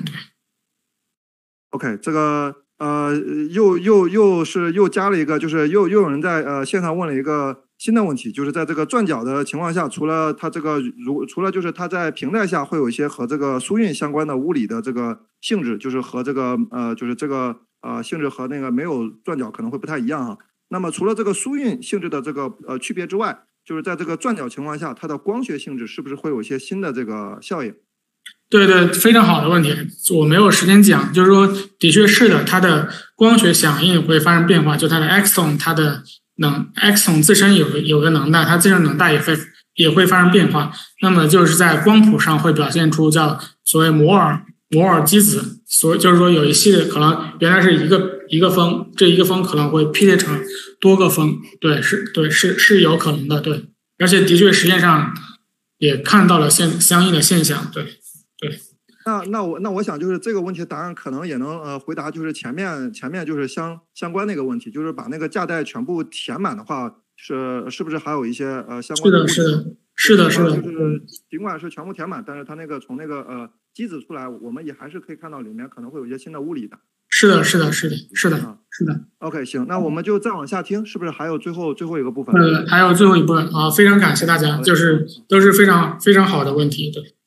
OK， 这个又加了一个，就是又有人在线上问了一个新的问题，就是在这个转角的情况下，除了就是它在平带下会有一些和这个疏运相关的物理的这个性质，就是和这个就是这个性质和那个没有转角可能会不太一样那么除了这个疏运性质的这个区别之外，就是在这个转角情况下，它的光学性质是不是会有一些新的这个效应？ 对对，非常好的问题，我没有时间讲，就是说的确是的，它的光学响应会发生变化，就它的 exon 它的exon 自身有个能带，它自身能带也会发生变化，那么就是在光谱上会表现出叫所谓摩尔基子，就是说有一系列可能原来是一个峰，这一个峰可能会劈裂成多个峰，对，是有可能的，对，而且的确实验上也看到了相应的现象，对。 那我想就是这个问题的答案可能也能回答就是前面就是相关那个问题，就是把那个价带全部填满的话，是不是还有一些相关的？是的，就是尽管是全部填满，但是它那个从那个机子出来，我们也还是可以看到里面可能会有一些新的物理的。是的。OK， 行，那我们就再往下听，是不是还有最后一个部分？ 还有最后一部分非常感谢大家，就是都是非常非常好的问题，对。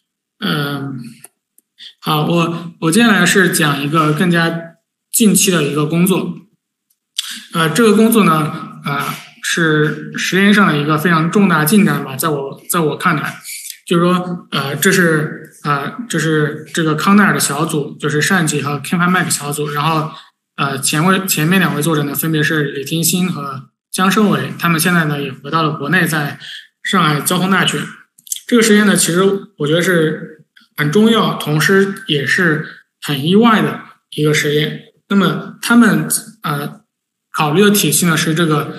好，我接下来是讲一个更加近期的一个工作，这个工作呢，是实验上的一个非常重大进展吧，在我看来，就是说，这是这个康奈尔的小组，就是单吉和 Kane-Mele 小组，然后前面2位作者呢，分别是李廷新和姜生伟，他们现在呢也回到了国内，在上海交通大学。这个实验呢，其实我觉得是很重要，同时也是很意外的一个实验。那么他们考虑的体系呢是这个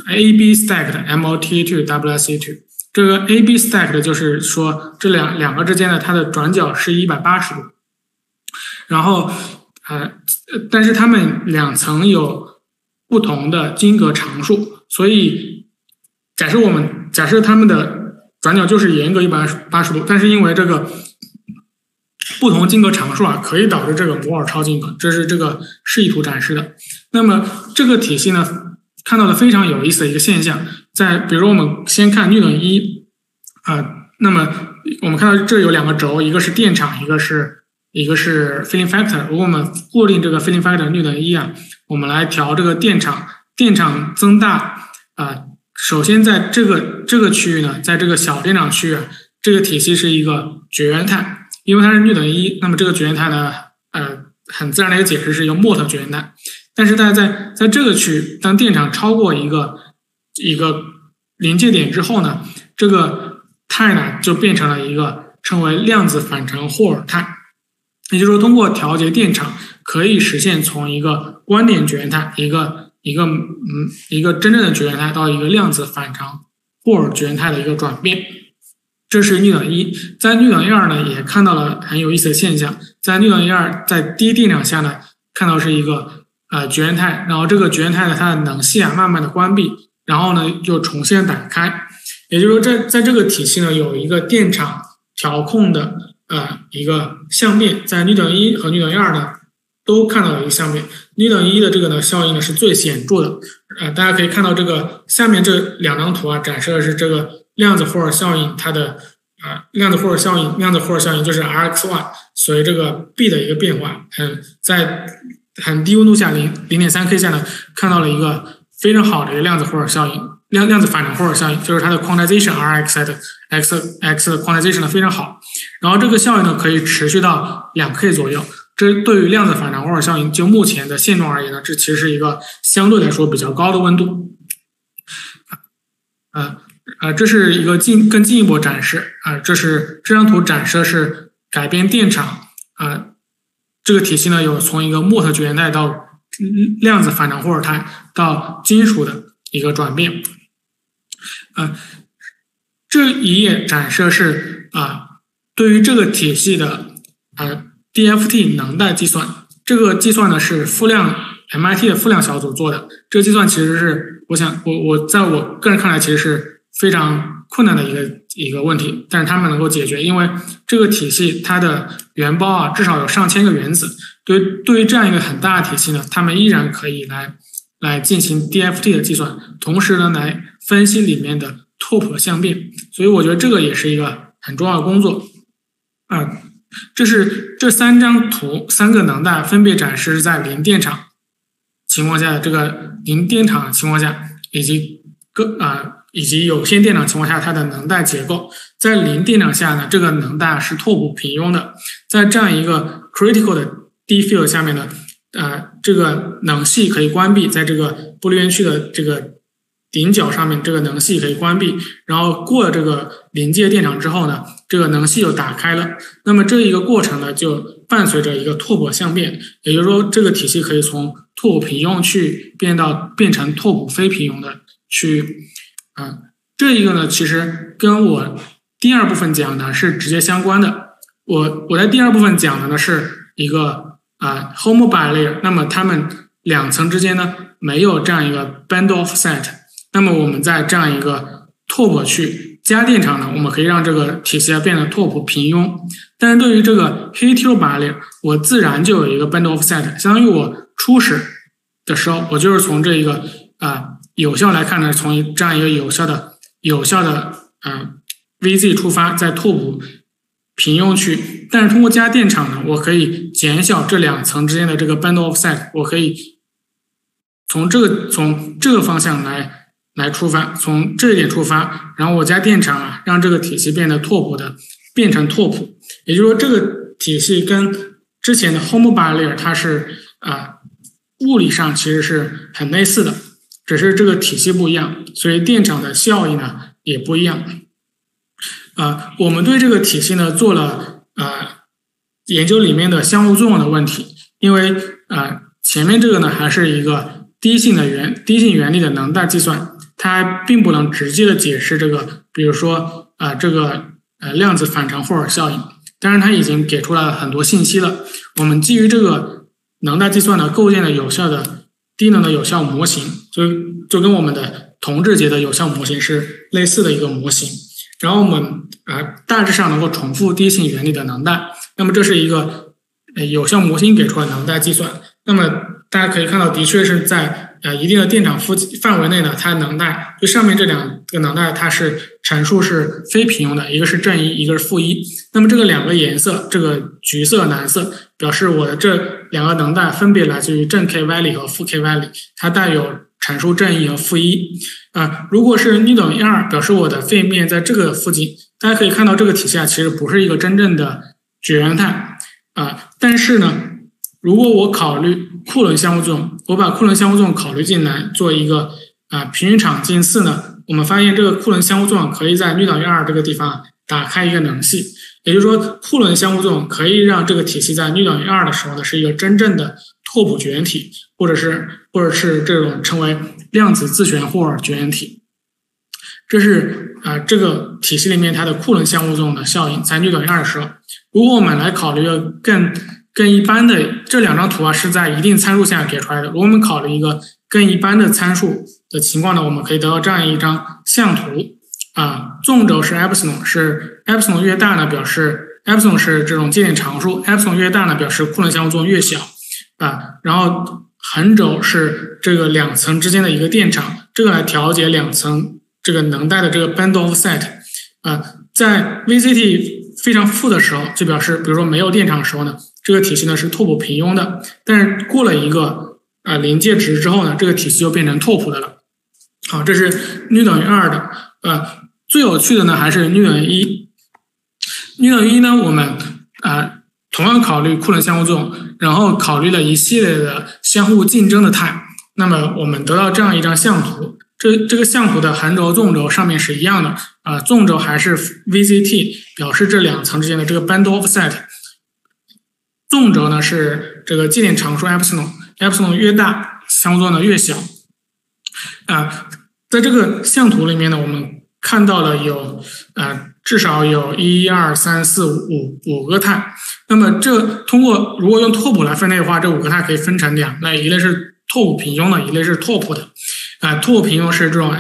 AB stacked MLTA2 WSA2。这个 AB stacked 就是说这两个之间的它的转角是180度，然后但是它们2层有不同的晶格常数，所以假设它们的转角就是严格180度，但是因为这个不同晶格常数可以导致这个摩尔超晶格，这是这个示意图展示的。那么这个体系呢，看到的非常有意思的一个现象，比如说我们先看律等1那么我们看到这有2个轴，一个是电场，一个是 filling factor。如果我们固定这个 filling factor 律等1我们来调这个电场增大首先在这个区域呢，在这个小电场区域这个体系是一个绝缘态，因为它是律等1，那么这个绝缘态呢很自然的一个解释是一个莫特绝缘态。但是在这个区域，当电场超过一个临界点之后呢，这个态呢就变成了一个称为量子反常霍尔态。也就是说，通过调节电场可以实现从一个观点绝缘态一个真正的绝缘态到一个量子反常霍尔绝缘态的一个转变。这是律等1。在律等2呢也看到了很有意思的现象，在律等2在低电场下呢看到是一个绝缘态，然后这个绝缘态呢它的能系慢慢的关闭，然后呢又重新打开。也就是说在这个体系呢有一个电场调控的一个相变，在律等1和律等2呢都看到了一个相变。律等1的这个呢效应呢是最显著的。大家可以看到这个下面这2张图展示的是这个量子霍尔效应，它的量子霍尔效应就是 Rx1 随这个 B 的一个变化，在很低温度下 0.3K 下呢看到了一个非常好的一个量子霍尔效应，量子反常霍尔效应，就是它的 quantization Rx 的 x 的 quantization 呢非常好，然后这个效应呢可以持续到2K 左右。这对于量子反常霍尔效应就目前的现状而言呢，这其实是一个相对来说比较高的温度。这是一个更进一步展示这张图展示的是改变电场这个体系呢有从一个莫特绝缘态到量子反常霍尔态到金属的一个转变。这一页展示的是对于这个体系的DFT 能带计算。这个计算呢是MIT 的复量小组做的。这个计算其实是我在我个人看来其实是非常困难的一个问题，但是他们能够解决，因为这个体系它的原包至少有上千个原子。对于这样一个很大的体系呢，他们依然可以来进行 DFT 的计算，同时呢来分析里面的拓扑相变。所以我觉得这个也是一个很重要的工作。这3张图3个能带分别展示在零电场情况下的这个零电场情况下以及有限电场情况下它的能带结构。在零电场下呢，这个能带是拓扑平庸的。在这样一个 critical 的 D field 下面呢这个能系可以关闭，在这个波粒圆区的这个顶角上面这个能系可以关闭，然后过了这个临界电场之后呢，这个能系又打开了。那么这一个过程呢就伴随着一个拓扑相变，也就是说这个体系可以从拓扑平庸区变成拓扑非平庸的区域。这一个呢其实跟我第2部分讲的是直接相关的。我在第2部分讲的呢是一个homobilayer， 那么它们2层之间呢没有这样一个 band offset， 那么我们在这样一个拓扑区加电场呢，我们可以让这个体系变得拓扑平庸。但是对于这个 heterobilayer 我自然就有一个 band offset， 相当于我初始的时候我就是从这一个有效来看呢，从这样一个有效的VZ 出发，在拓扑平庸区。但是通过加电场呢，我可以减小这2层之间的这个 band offset， 我可以从这个方向来出发，从这一点出发，然后我加电场让这个体系变成拓扑。也就是说这个体系跟之前的 homobilayer 它是物理上其实是很类似的，只是这个体系不一样，所以电场的效益呢也不一样。我们对这个体系呢做了研究里面的相互作用的问题，因为前面这个呢还是一个低性原理的能带计算，它并不能直接的解释这个，比如说这个量子反常霍尔效应，当然它已经给出了很多信息了。我们基于这个能带计算呢构建了有效的低能的有效模型，就跟我们的同质节的有效模型是类似的一个模型。然后我们大致上能够重复低性原理的能带，那么这是一个有效模型给出的能带计算。那么大家可以看到，的确是在一定的电场范围内呢，它能带就上面这两个能带它是陈述是非平庸的，一个是正一，一个是负一。那么这个两个颜色，这个橘色、蓝色，表示我的这两个能带分别来自于正 k 歪理和负 k 歪理，它带有阐述正一和负一。如果是μ等于2，表示我的废面在这个附近。大家可以看到这个体系其实不是一个真正的绝缘态但是呢，如果我考虑库伦相互作用，我把库伦相互作用考虑进来做一个平均场近似呢，我们发现这个库伦相互作用可以在μ等于2这个地方打开一个能系，也就是说库伦相互作用可以让这个体系在μ等于2的时候呢是一个真正的拓扑绝缘体，或者是这种称为量子自旋霍尔绝缘体。这是这个体系里面它的库伦相互作用的效应在μ等于2的时候。如果我们来考虑更一般的，这两张图是在一定参数下给出来的。如果我们考虑一个更一般的参数的情况呢，我们可以得到这样一张像图纵轴是 epsilon， 是 epsilon 越大呢，表示 epsilon 是这种介点常数 ，epsilon 越大呢，表示库伦相互作用越小然后横轴是这个两层之间的一个电场，这个来调节两层这个能带的这个 band offset在 VCT 非常负的时候，就表示比如说没有电场的时候呢，这个体系呢是拓扑平庸的，但是过了一个临界值之后呢，这个体系就变成拓扑的了。好，这是μ等于2的。最有趣的呢还是μ等于1。μ等于1呢，我们同样考虑库伦相互作用，然后考虑了一系列的相互竞争的态，那么我们得到这样一张像图。这个像图的横轴、纵轴上面是一样的纵轴还是 VCT， 表示这两层之间的这个 band offset。纵轴呢是这个介点常数 epsilon 越大，相互作用呢越小。在这个像图里面呢，我们看到了有至少有1、2、3、4、5个态。那么如果用拓扑来分类的话，这5个态可以分成两类，一类是拓扑平庸的，一类是拓扑的。拓扑平庸是这种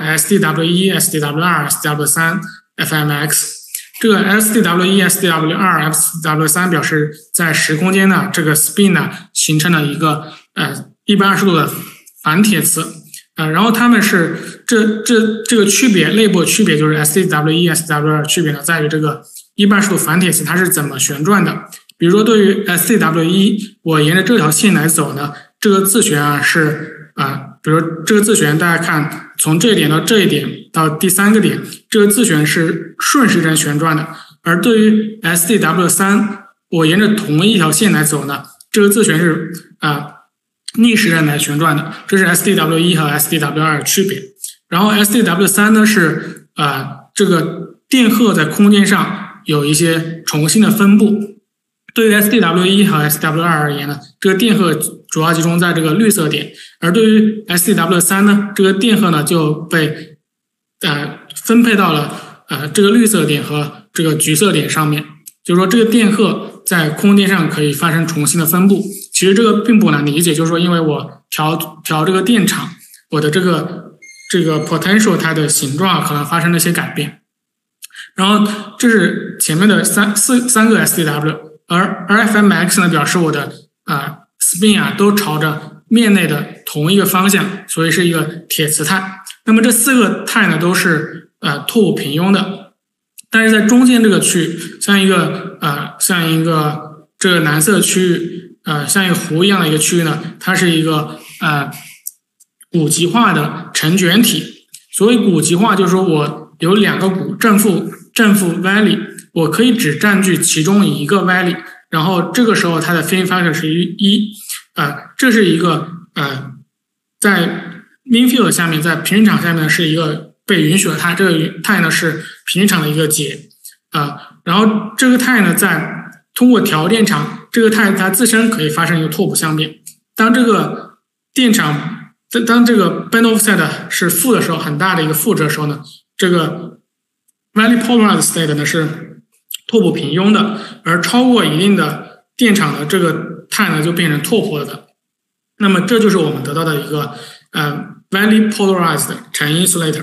SDW1、SDW2、SDW3、FMX。这个 SDW1、SDW2、SDW3 表示在时空间呢，这个 spin 呢形成了一个120度的反铁磁。然后它们是这个区别，内部区别就是 SDW1、SDW2 区别呢在于这个180度反铁磁它是怎么旋转的。比如说对于 SDW1， 我沿着这条线来走呢，这个自旋是比如这个自旋，大家看从这一点到这一点到第3个点，这个自旋是顺时针旋转的。而对于 SDW3， 我沿着同一条线来走呢，这个自旋是逆时针来旋转的。这是 SDW1 和 SDW2 的区别。然后 SDW3 呢是这个电荷在空间上有一些重新的分布。对于 SDW1 和 SDW2 而言呢，这个电荷主要集中在这个绿色点，而对于 SDW3 呢，这个电荷呢就被分配到了这个绿色点和这个橘色点上面。就是说这个电荷在空间上可以发生重新的分布。其实这个并不难理解，就是说因为我调这个电场，我的这个 potential 它的形状可能发生了一些改变。然后这是前面的三个 SDW， 而 FMX 呢表示我的spin 都朝着面内的同一个方向，所以是一个铁磁态。那么这4个态呢都是拓扑平庸的，但是在中间这个区域，像一个这个蓝色区域像一个湖一样的一个区域呢，它是一个鼓极化的成卷体。所谓鼓极化就是说我有2个鼓正负歪理，我可以只占据其中一个歪理，然后这个时候它的 Fermi factor 是1。这是一个在 mean field 下面，在平均场下面是一个被允许的态，这个态呢是平均场的一个解然后这个态呢通过调电场，这个态它自身可以发生一个拓扑相变。当这个电场当这个 band offset 是负的时候，很大的一个负值的时候呢，这个 valley polarized state 呢是拓扑平庸的，而超过一定的电场的这个态呢就变成拓扑了的。那么这就是我们得到的一个valley polarized 产 insulator。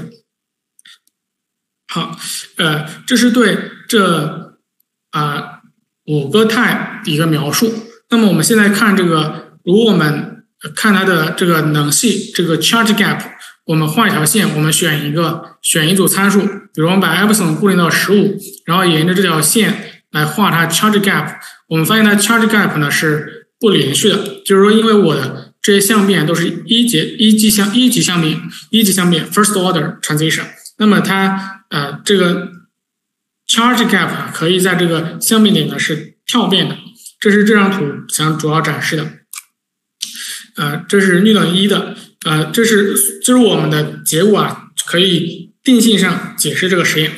好，这是对这5个态一个描述。那么我们现在看这个，如果我们看它的这个能系，这个 charge gap， 我们画一条线，我们选一组参数，比如我们把 epsilon 固定到15，然后沿着这条线来画它 charge gap， 我们发现它 charge gap 呢是不连续的，就是说因为我的这些相变都是一级相变 first order transition， 那么它这个 charge gap 可以在这个相变点呢是跳变的，这是这张图想主要展示的。这是逆等1的，这是我们的结果可以定性上解释这个实验。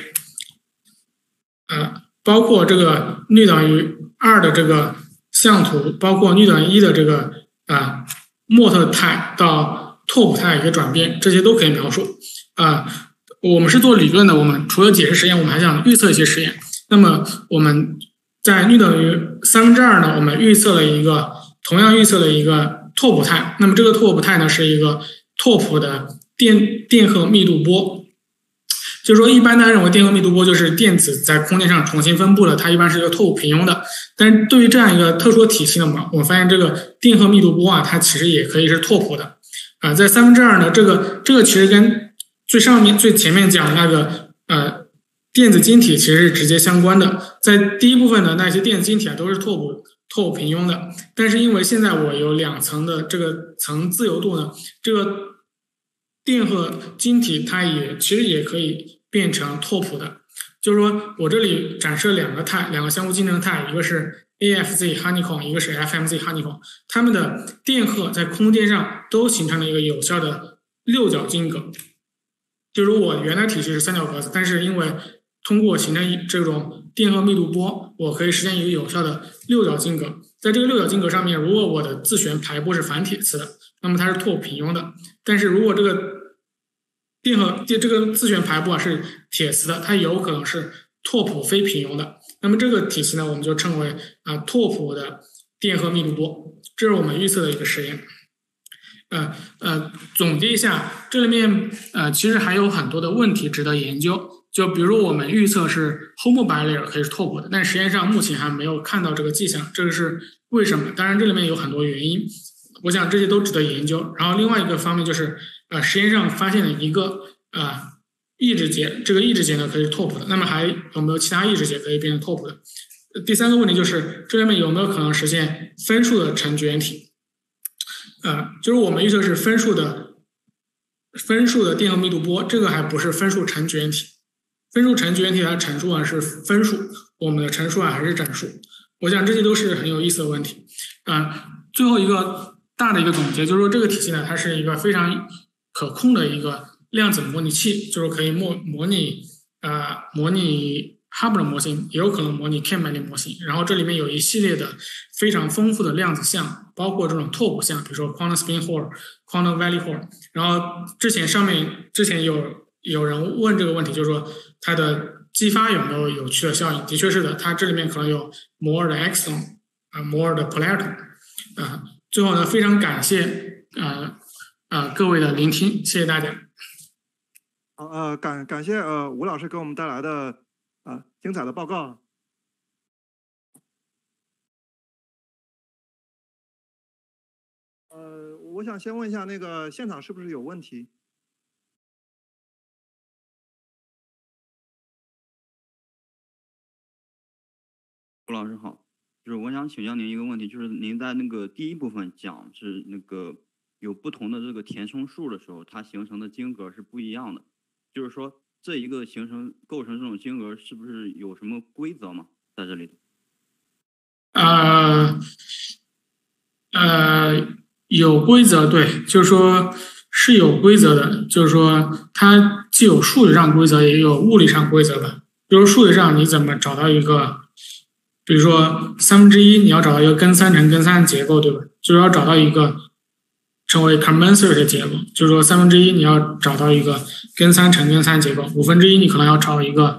包括这个逆等于2的这个像图，包括逆等于1的这个莫特态到拓扑态一个转变，这些都可以描述。我们是做理论的，我们除了解释实验，我们还想预测一些实验。那么我们在逆等于2/3呢，我们同样预测了一个拓扑态。那么这个拓扑态呢是一个拓扑的电荷密度波。就是说，一般大家认为电荷密度波就是电子在空间上重新分布的，它一般是一个拓扑平庸的。但是对于这样一个特殊的体系呢，我们发现这个电荷密度波它其实也可以是拓扑的。在2/3呢，这个其实跟最前面讲那个电子晶体其实是直接相关的。在第一部分的那些电子晶体都是拓扑平庸的，但是因为现在我有2层的这个层自由度呢，这个电荷晶体它其实也可以变成拓扑的。就是说我这里展示了2个态，2个相互竞争态，一个是 AFZ honeycomb， 一个是 FMZ honeycomb， 它们的电荷在空间上都形成了一个有效的六角晶格。就是我原来体系是3角格子，但是因为通过形成这种电荷密度波，我可以实现一个有效的六角晶格。在这个六角晶格上面，如果我的自旋排布是反铁磁的，那么它是拓扑平庸的。但是如果这个这个自旋排布是铁磁的，它有可能是拓扑非平庸的。那么这个体系呢，我们就称为拓扑的电荷密度波。这是我们预测的一个实验。总结一下，这里面其实还有很多的问题值得研究。就比如我们预测是 homobilayer 可以是拓扑的，但实验上目前还没有看到这个迹象，这个是为什么？当然这里面有很多原因，我想这些都值得研究。然后另外一个方面就是实验上发现了一个抑制节，这个抑制节呢可以是拓扑的，那么还有没有其他抑制节可以变成拓扑的？第三个问题就是这里面有没有可能实现分数的成绝缘体？就是我们预测是分数的电荷密度波，这个还不是分数成绝缘体。分数成绝缘体它的陈述是分数，我们的陈述还是整数。我想这些都是很有意思的问题。最后一个大的一个总结就是说，这个体系呢，它是一个非常可控的一个量子模拟器，就是可以模拟 Hubbard 模型，也有可能模拟 Kane-Mele 模型。然后这里面有一系列的非常丰富的量子项，包括这种拓扑项，比如说 quantum spin hole、quantum valley hole。然后之前有人问这个问题，就是说它的激发有没有有趣的效应？的确是的，它这里面可能有摩尔的 exon，摩尔的 polarity。最后呢，非常感谢各位的聆听，谢谢大家。 好，感谢吴老师给我们带来的精彩的报告。我想先问一下，那个现场是不是有问题？ 吴老师好，就是我想请教您一个问题，就是您在那个第一部分讲是那个有不同的这个填充数的时候，它形成的晶格是不一样的，就是说这一个构成这种晶格是不是有什么规则吗？在这里？ 有规则，对，就是说是有规则的，就是说它既有数学上规则，也有物理上规则吧。比如数学上你怎么找到一个，比如说1/3，你要找到一个根3乘根3的结构，对吧？就是要找到一个称为 commensurate 的结构，就是说1/3你要找到一个根3乘根3结构，1/5你可能要找一个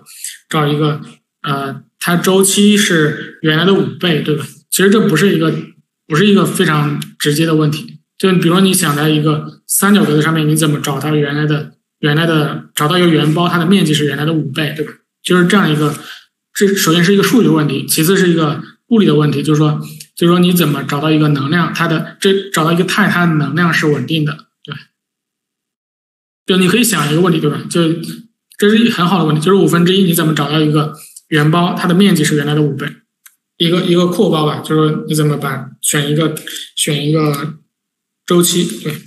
它周期是原来的5倍，对吧？其实这不是一个非常直接的问题。就比如说你想在一个三角格子上面，你怎么找到原来的找到一个圆包，它的面积是原来的5倍，对吧？就是这样一个，这首先是一个数学问题，其次是一个物理的问题，就是说你怎么找到一个能量，找到一个态，它的能量是稳定的，对。就你可以想一个问题，对吧？就这是很好的问题，就是1/5你怎么找到一个圆包，它的面积是原来的5倍，一个扩包吧，就是说你怎么选一个周期，对。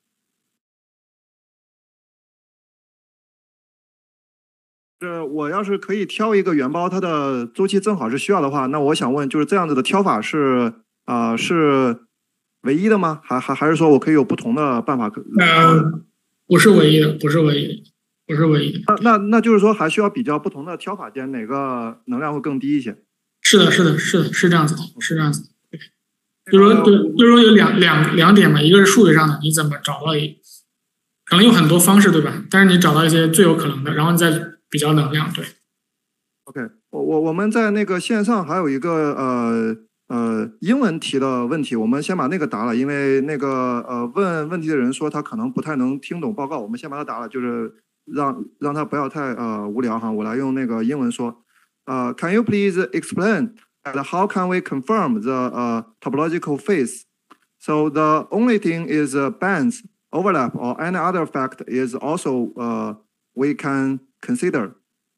我要是可以挑一个圆包，它的周期正好是需要的话，那我想问，就是这样子的挑法是唯一的吗？还是说我可以有不同的办法？ 不是唯一的，不是唯一的。 那就是说还需要比较不同的挑法间，哪个能量会更低一些？ 是的，是这样子的，是这样子的。就是说有两点嘛，一个是数学上的，你怎么找到可能有很多方式，对吧？但是你找到一些最有可能的，然后你再比较能量，对。 OK， 我们在那个线上还有一个英文题的问题，我们先把那个答了，因为那个问问题的人说他可能不太能听懂报告，我们先把它答了，就是让他不要太无聊哈。我来用那个英文说，Can you please explain how can we confirm the topological phase? So the only thing is bands overlap or any other fact is also we can consider.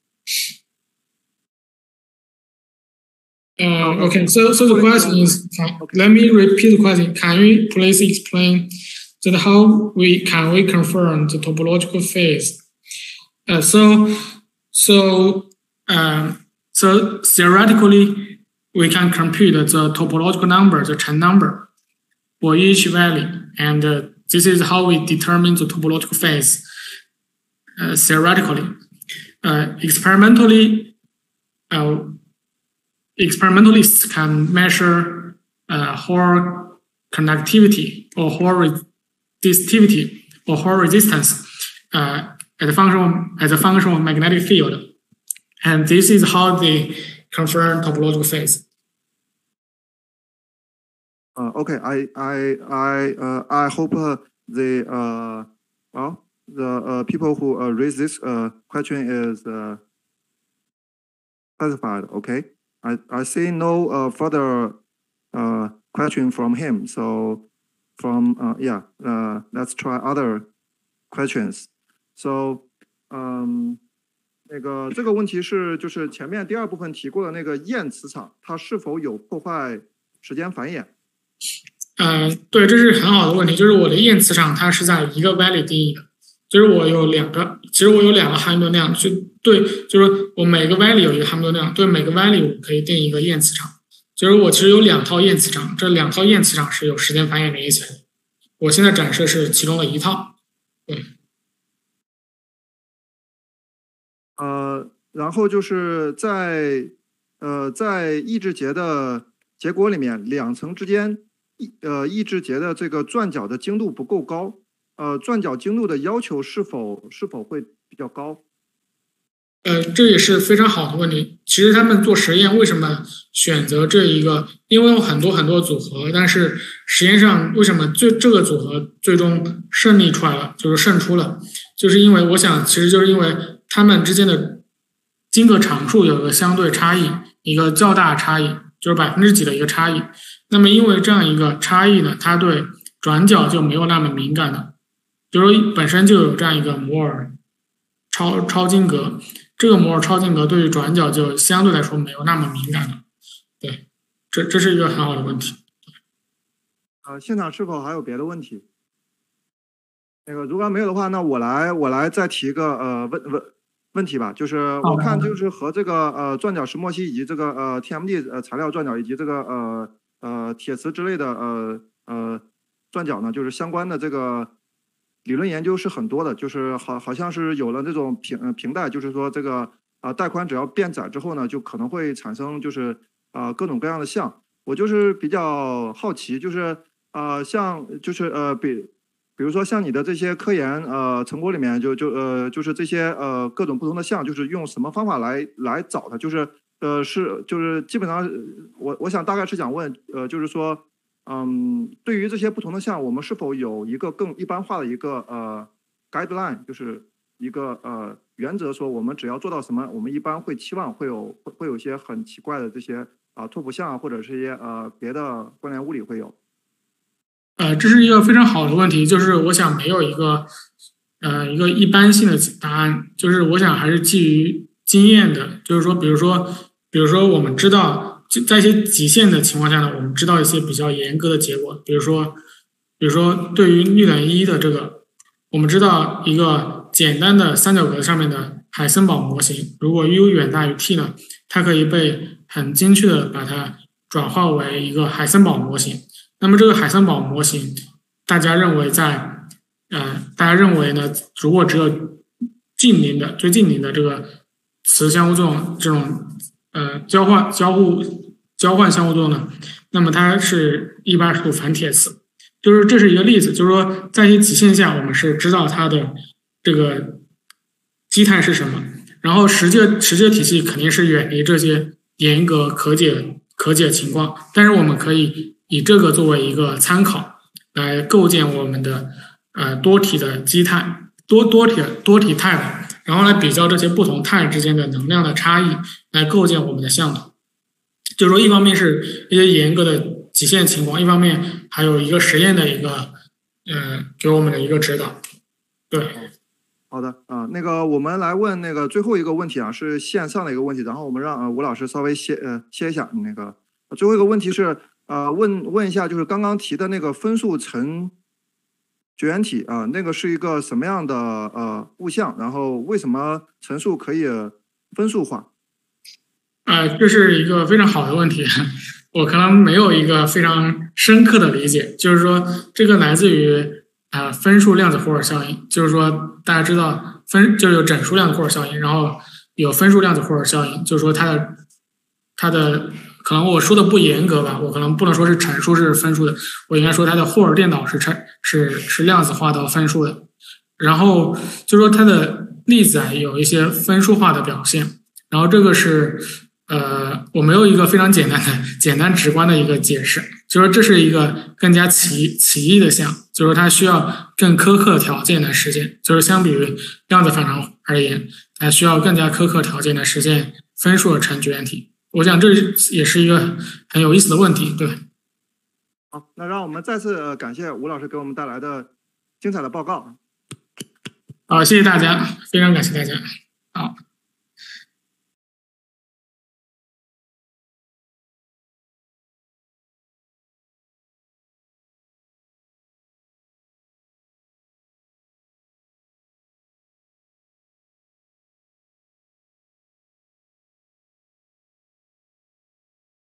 Okay, so the question is, let me repeat the question. Can you please explain that how can we confirm the topological phase? So theoretically, we can compute the topological number, the Chen number, for each value, and this is how we determine the topological phase. Theoretically, experimentalists can measure Hall conductivity or Hall resistivity or Hall resistance as a function of magnetic field, and this is how they confirm topological phase. Okay, I hope the people who raise this question is satisfied. Okay, I see no further question from him. So let's try other questions. So 这个问题是就是前面第二部分提过的那个焰磁场，它是否有破坏时间繁衍？ 对，这是很好的问题。就是我的焰磁场它是在一个 value 定义的，就是我有两个哈密顿量，就是说我每个 value 有一个哈密顿量，对每个 value 我可以定一个焰磁场。就是我其实有2套焰磁场，这2套焰磁场是有时间繁衍联系起来的。我现在展示是其中的一套，对。 然后就是在抑制节的结果里面，2层之间抑制节的这个转角的精度不够高，转角精度的要求是否会比较高？ 这也是非常好的问题。其实他们做实验为什么选择这一个？因为有很多组合，但是实验上为什么这个组合最终胜利出来了，就是胜出了，就是因为我想其实就是因为他们之间的晶格常数有一个相对差异，一个较大差异，就是%几的一个差异。那么因为这样一个差异呢，它对转角就没有那么敏感的，就是说本身就有这样一个摩尔超晶格，这个摩尔超晶格对于转角就相对来说没有那么敏感的。对，这是一个很好的问题。 现场是否还有别的问题？如果没有的话，那我来再提一个问题吧，就是我看就是和这个转角石墨烯以及这个TMD 材料转角以及这个铁磁之类的转角呢，就是相关的这个理论研究是很多的，就是好像是有了这种平带，就是说这个带宽只要变窄之后呢，就可能会产生就是各种各样的像。我就是比较好奇，就是像就是比如说像你的这些科研成果里面就是这些各种不同的像，就是用什么方法来找它？就是就是基本上我想大概是想问就是说对于这些不同的像，我们是否有一个更一般化的一个guideline， 就是一个原则，说我们只要做到什么，我们一般会期望会有一些很奇怪的这些拓扑像或者是一些别的关联物理会有。 这是一个非常好的问题，就是我想没有一个一般性的答案，就是我想还是基于经验的，就是说，比如说我们知道在一些极限的情况下呢，我们知道一些比较严格的结果，比如说对于氯等一的这个，我们知道一个简单的三角格上面的海森堡模型，如果 U 远大于 T 呢，它可以被很精确的把它转化为一个海森堡模型。那么这个海森堡模型，大家认为呢，如果只有最近邻的这个磁相互作用这种交换相互作用呢，那么它是180度反铁磁，就是这是一个例子，就是说在一些极限下，我们是知道它的这个基态是什么，然后实际体系肯定是远离这些严格可解情况，但是我们可以以这个作为一个参考，来构建我们的多体的基态，多体态的，然后来比较这些不同态之间的能量的差异，来构建我们的像图。就是说，一方面是一些严格的极限情况，一方面还有一个实验的一个给我们的一个指导。对。 好的那个我们来问那个最后一个问题啊，是线上的一个问题，然后我们让吴老师稍微歇一下。那个最后一个问题是问一下，就是刚刚提的那个分数层绝缘体那个是一个什么样的物象？然后为什么层数可以分数化？ 这是一个非常好的问题，我可能没有一个非常深刻的理解，就是说这个来自于分数量子霍尔效应，就是说大家知道就有整数量子霍尔效应，然后有分数量子霍尔效应，就是说它的可能我说的不严格吧，我可能不能说是乘数是分数的，我应该说它的霍尔电导是量子化到分数的，然后就说它的粒子有一些分数化的表现，然后这个是我没有一个非常简单直观的一个解释，就是说这是一个更加奇异的项，就是说它需要更苛刻的条件来实现，就是相比于量子反常而言，它需要更加苛刻条件来实现分数的成绝缘体。我想这也是一个很有意思的问题。对。 好，那让我们再次感谢吴老师给我们带来的精彩的报告。 好，谢谢大家，非常感谢大家。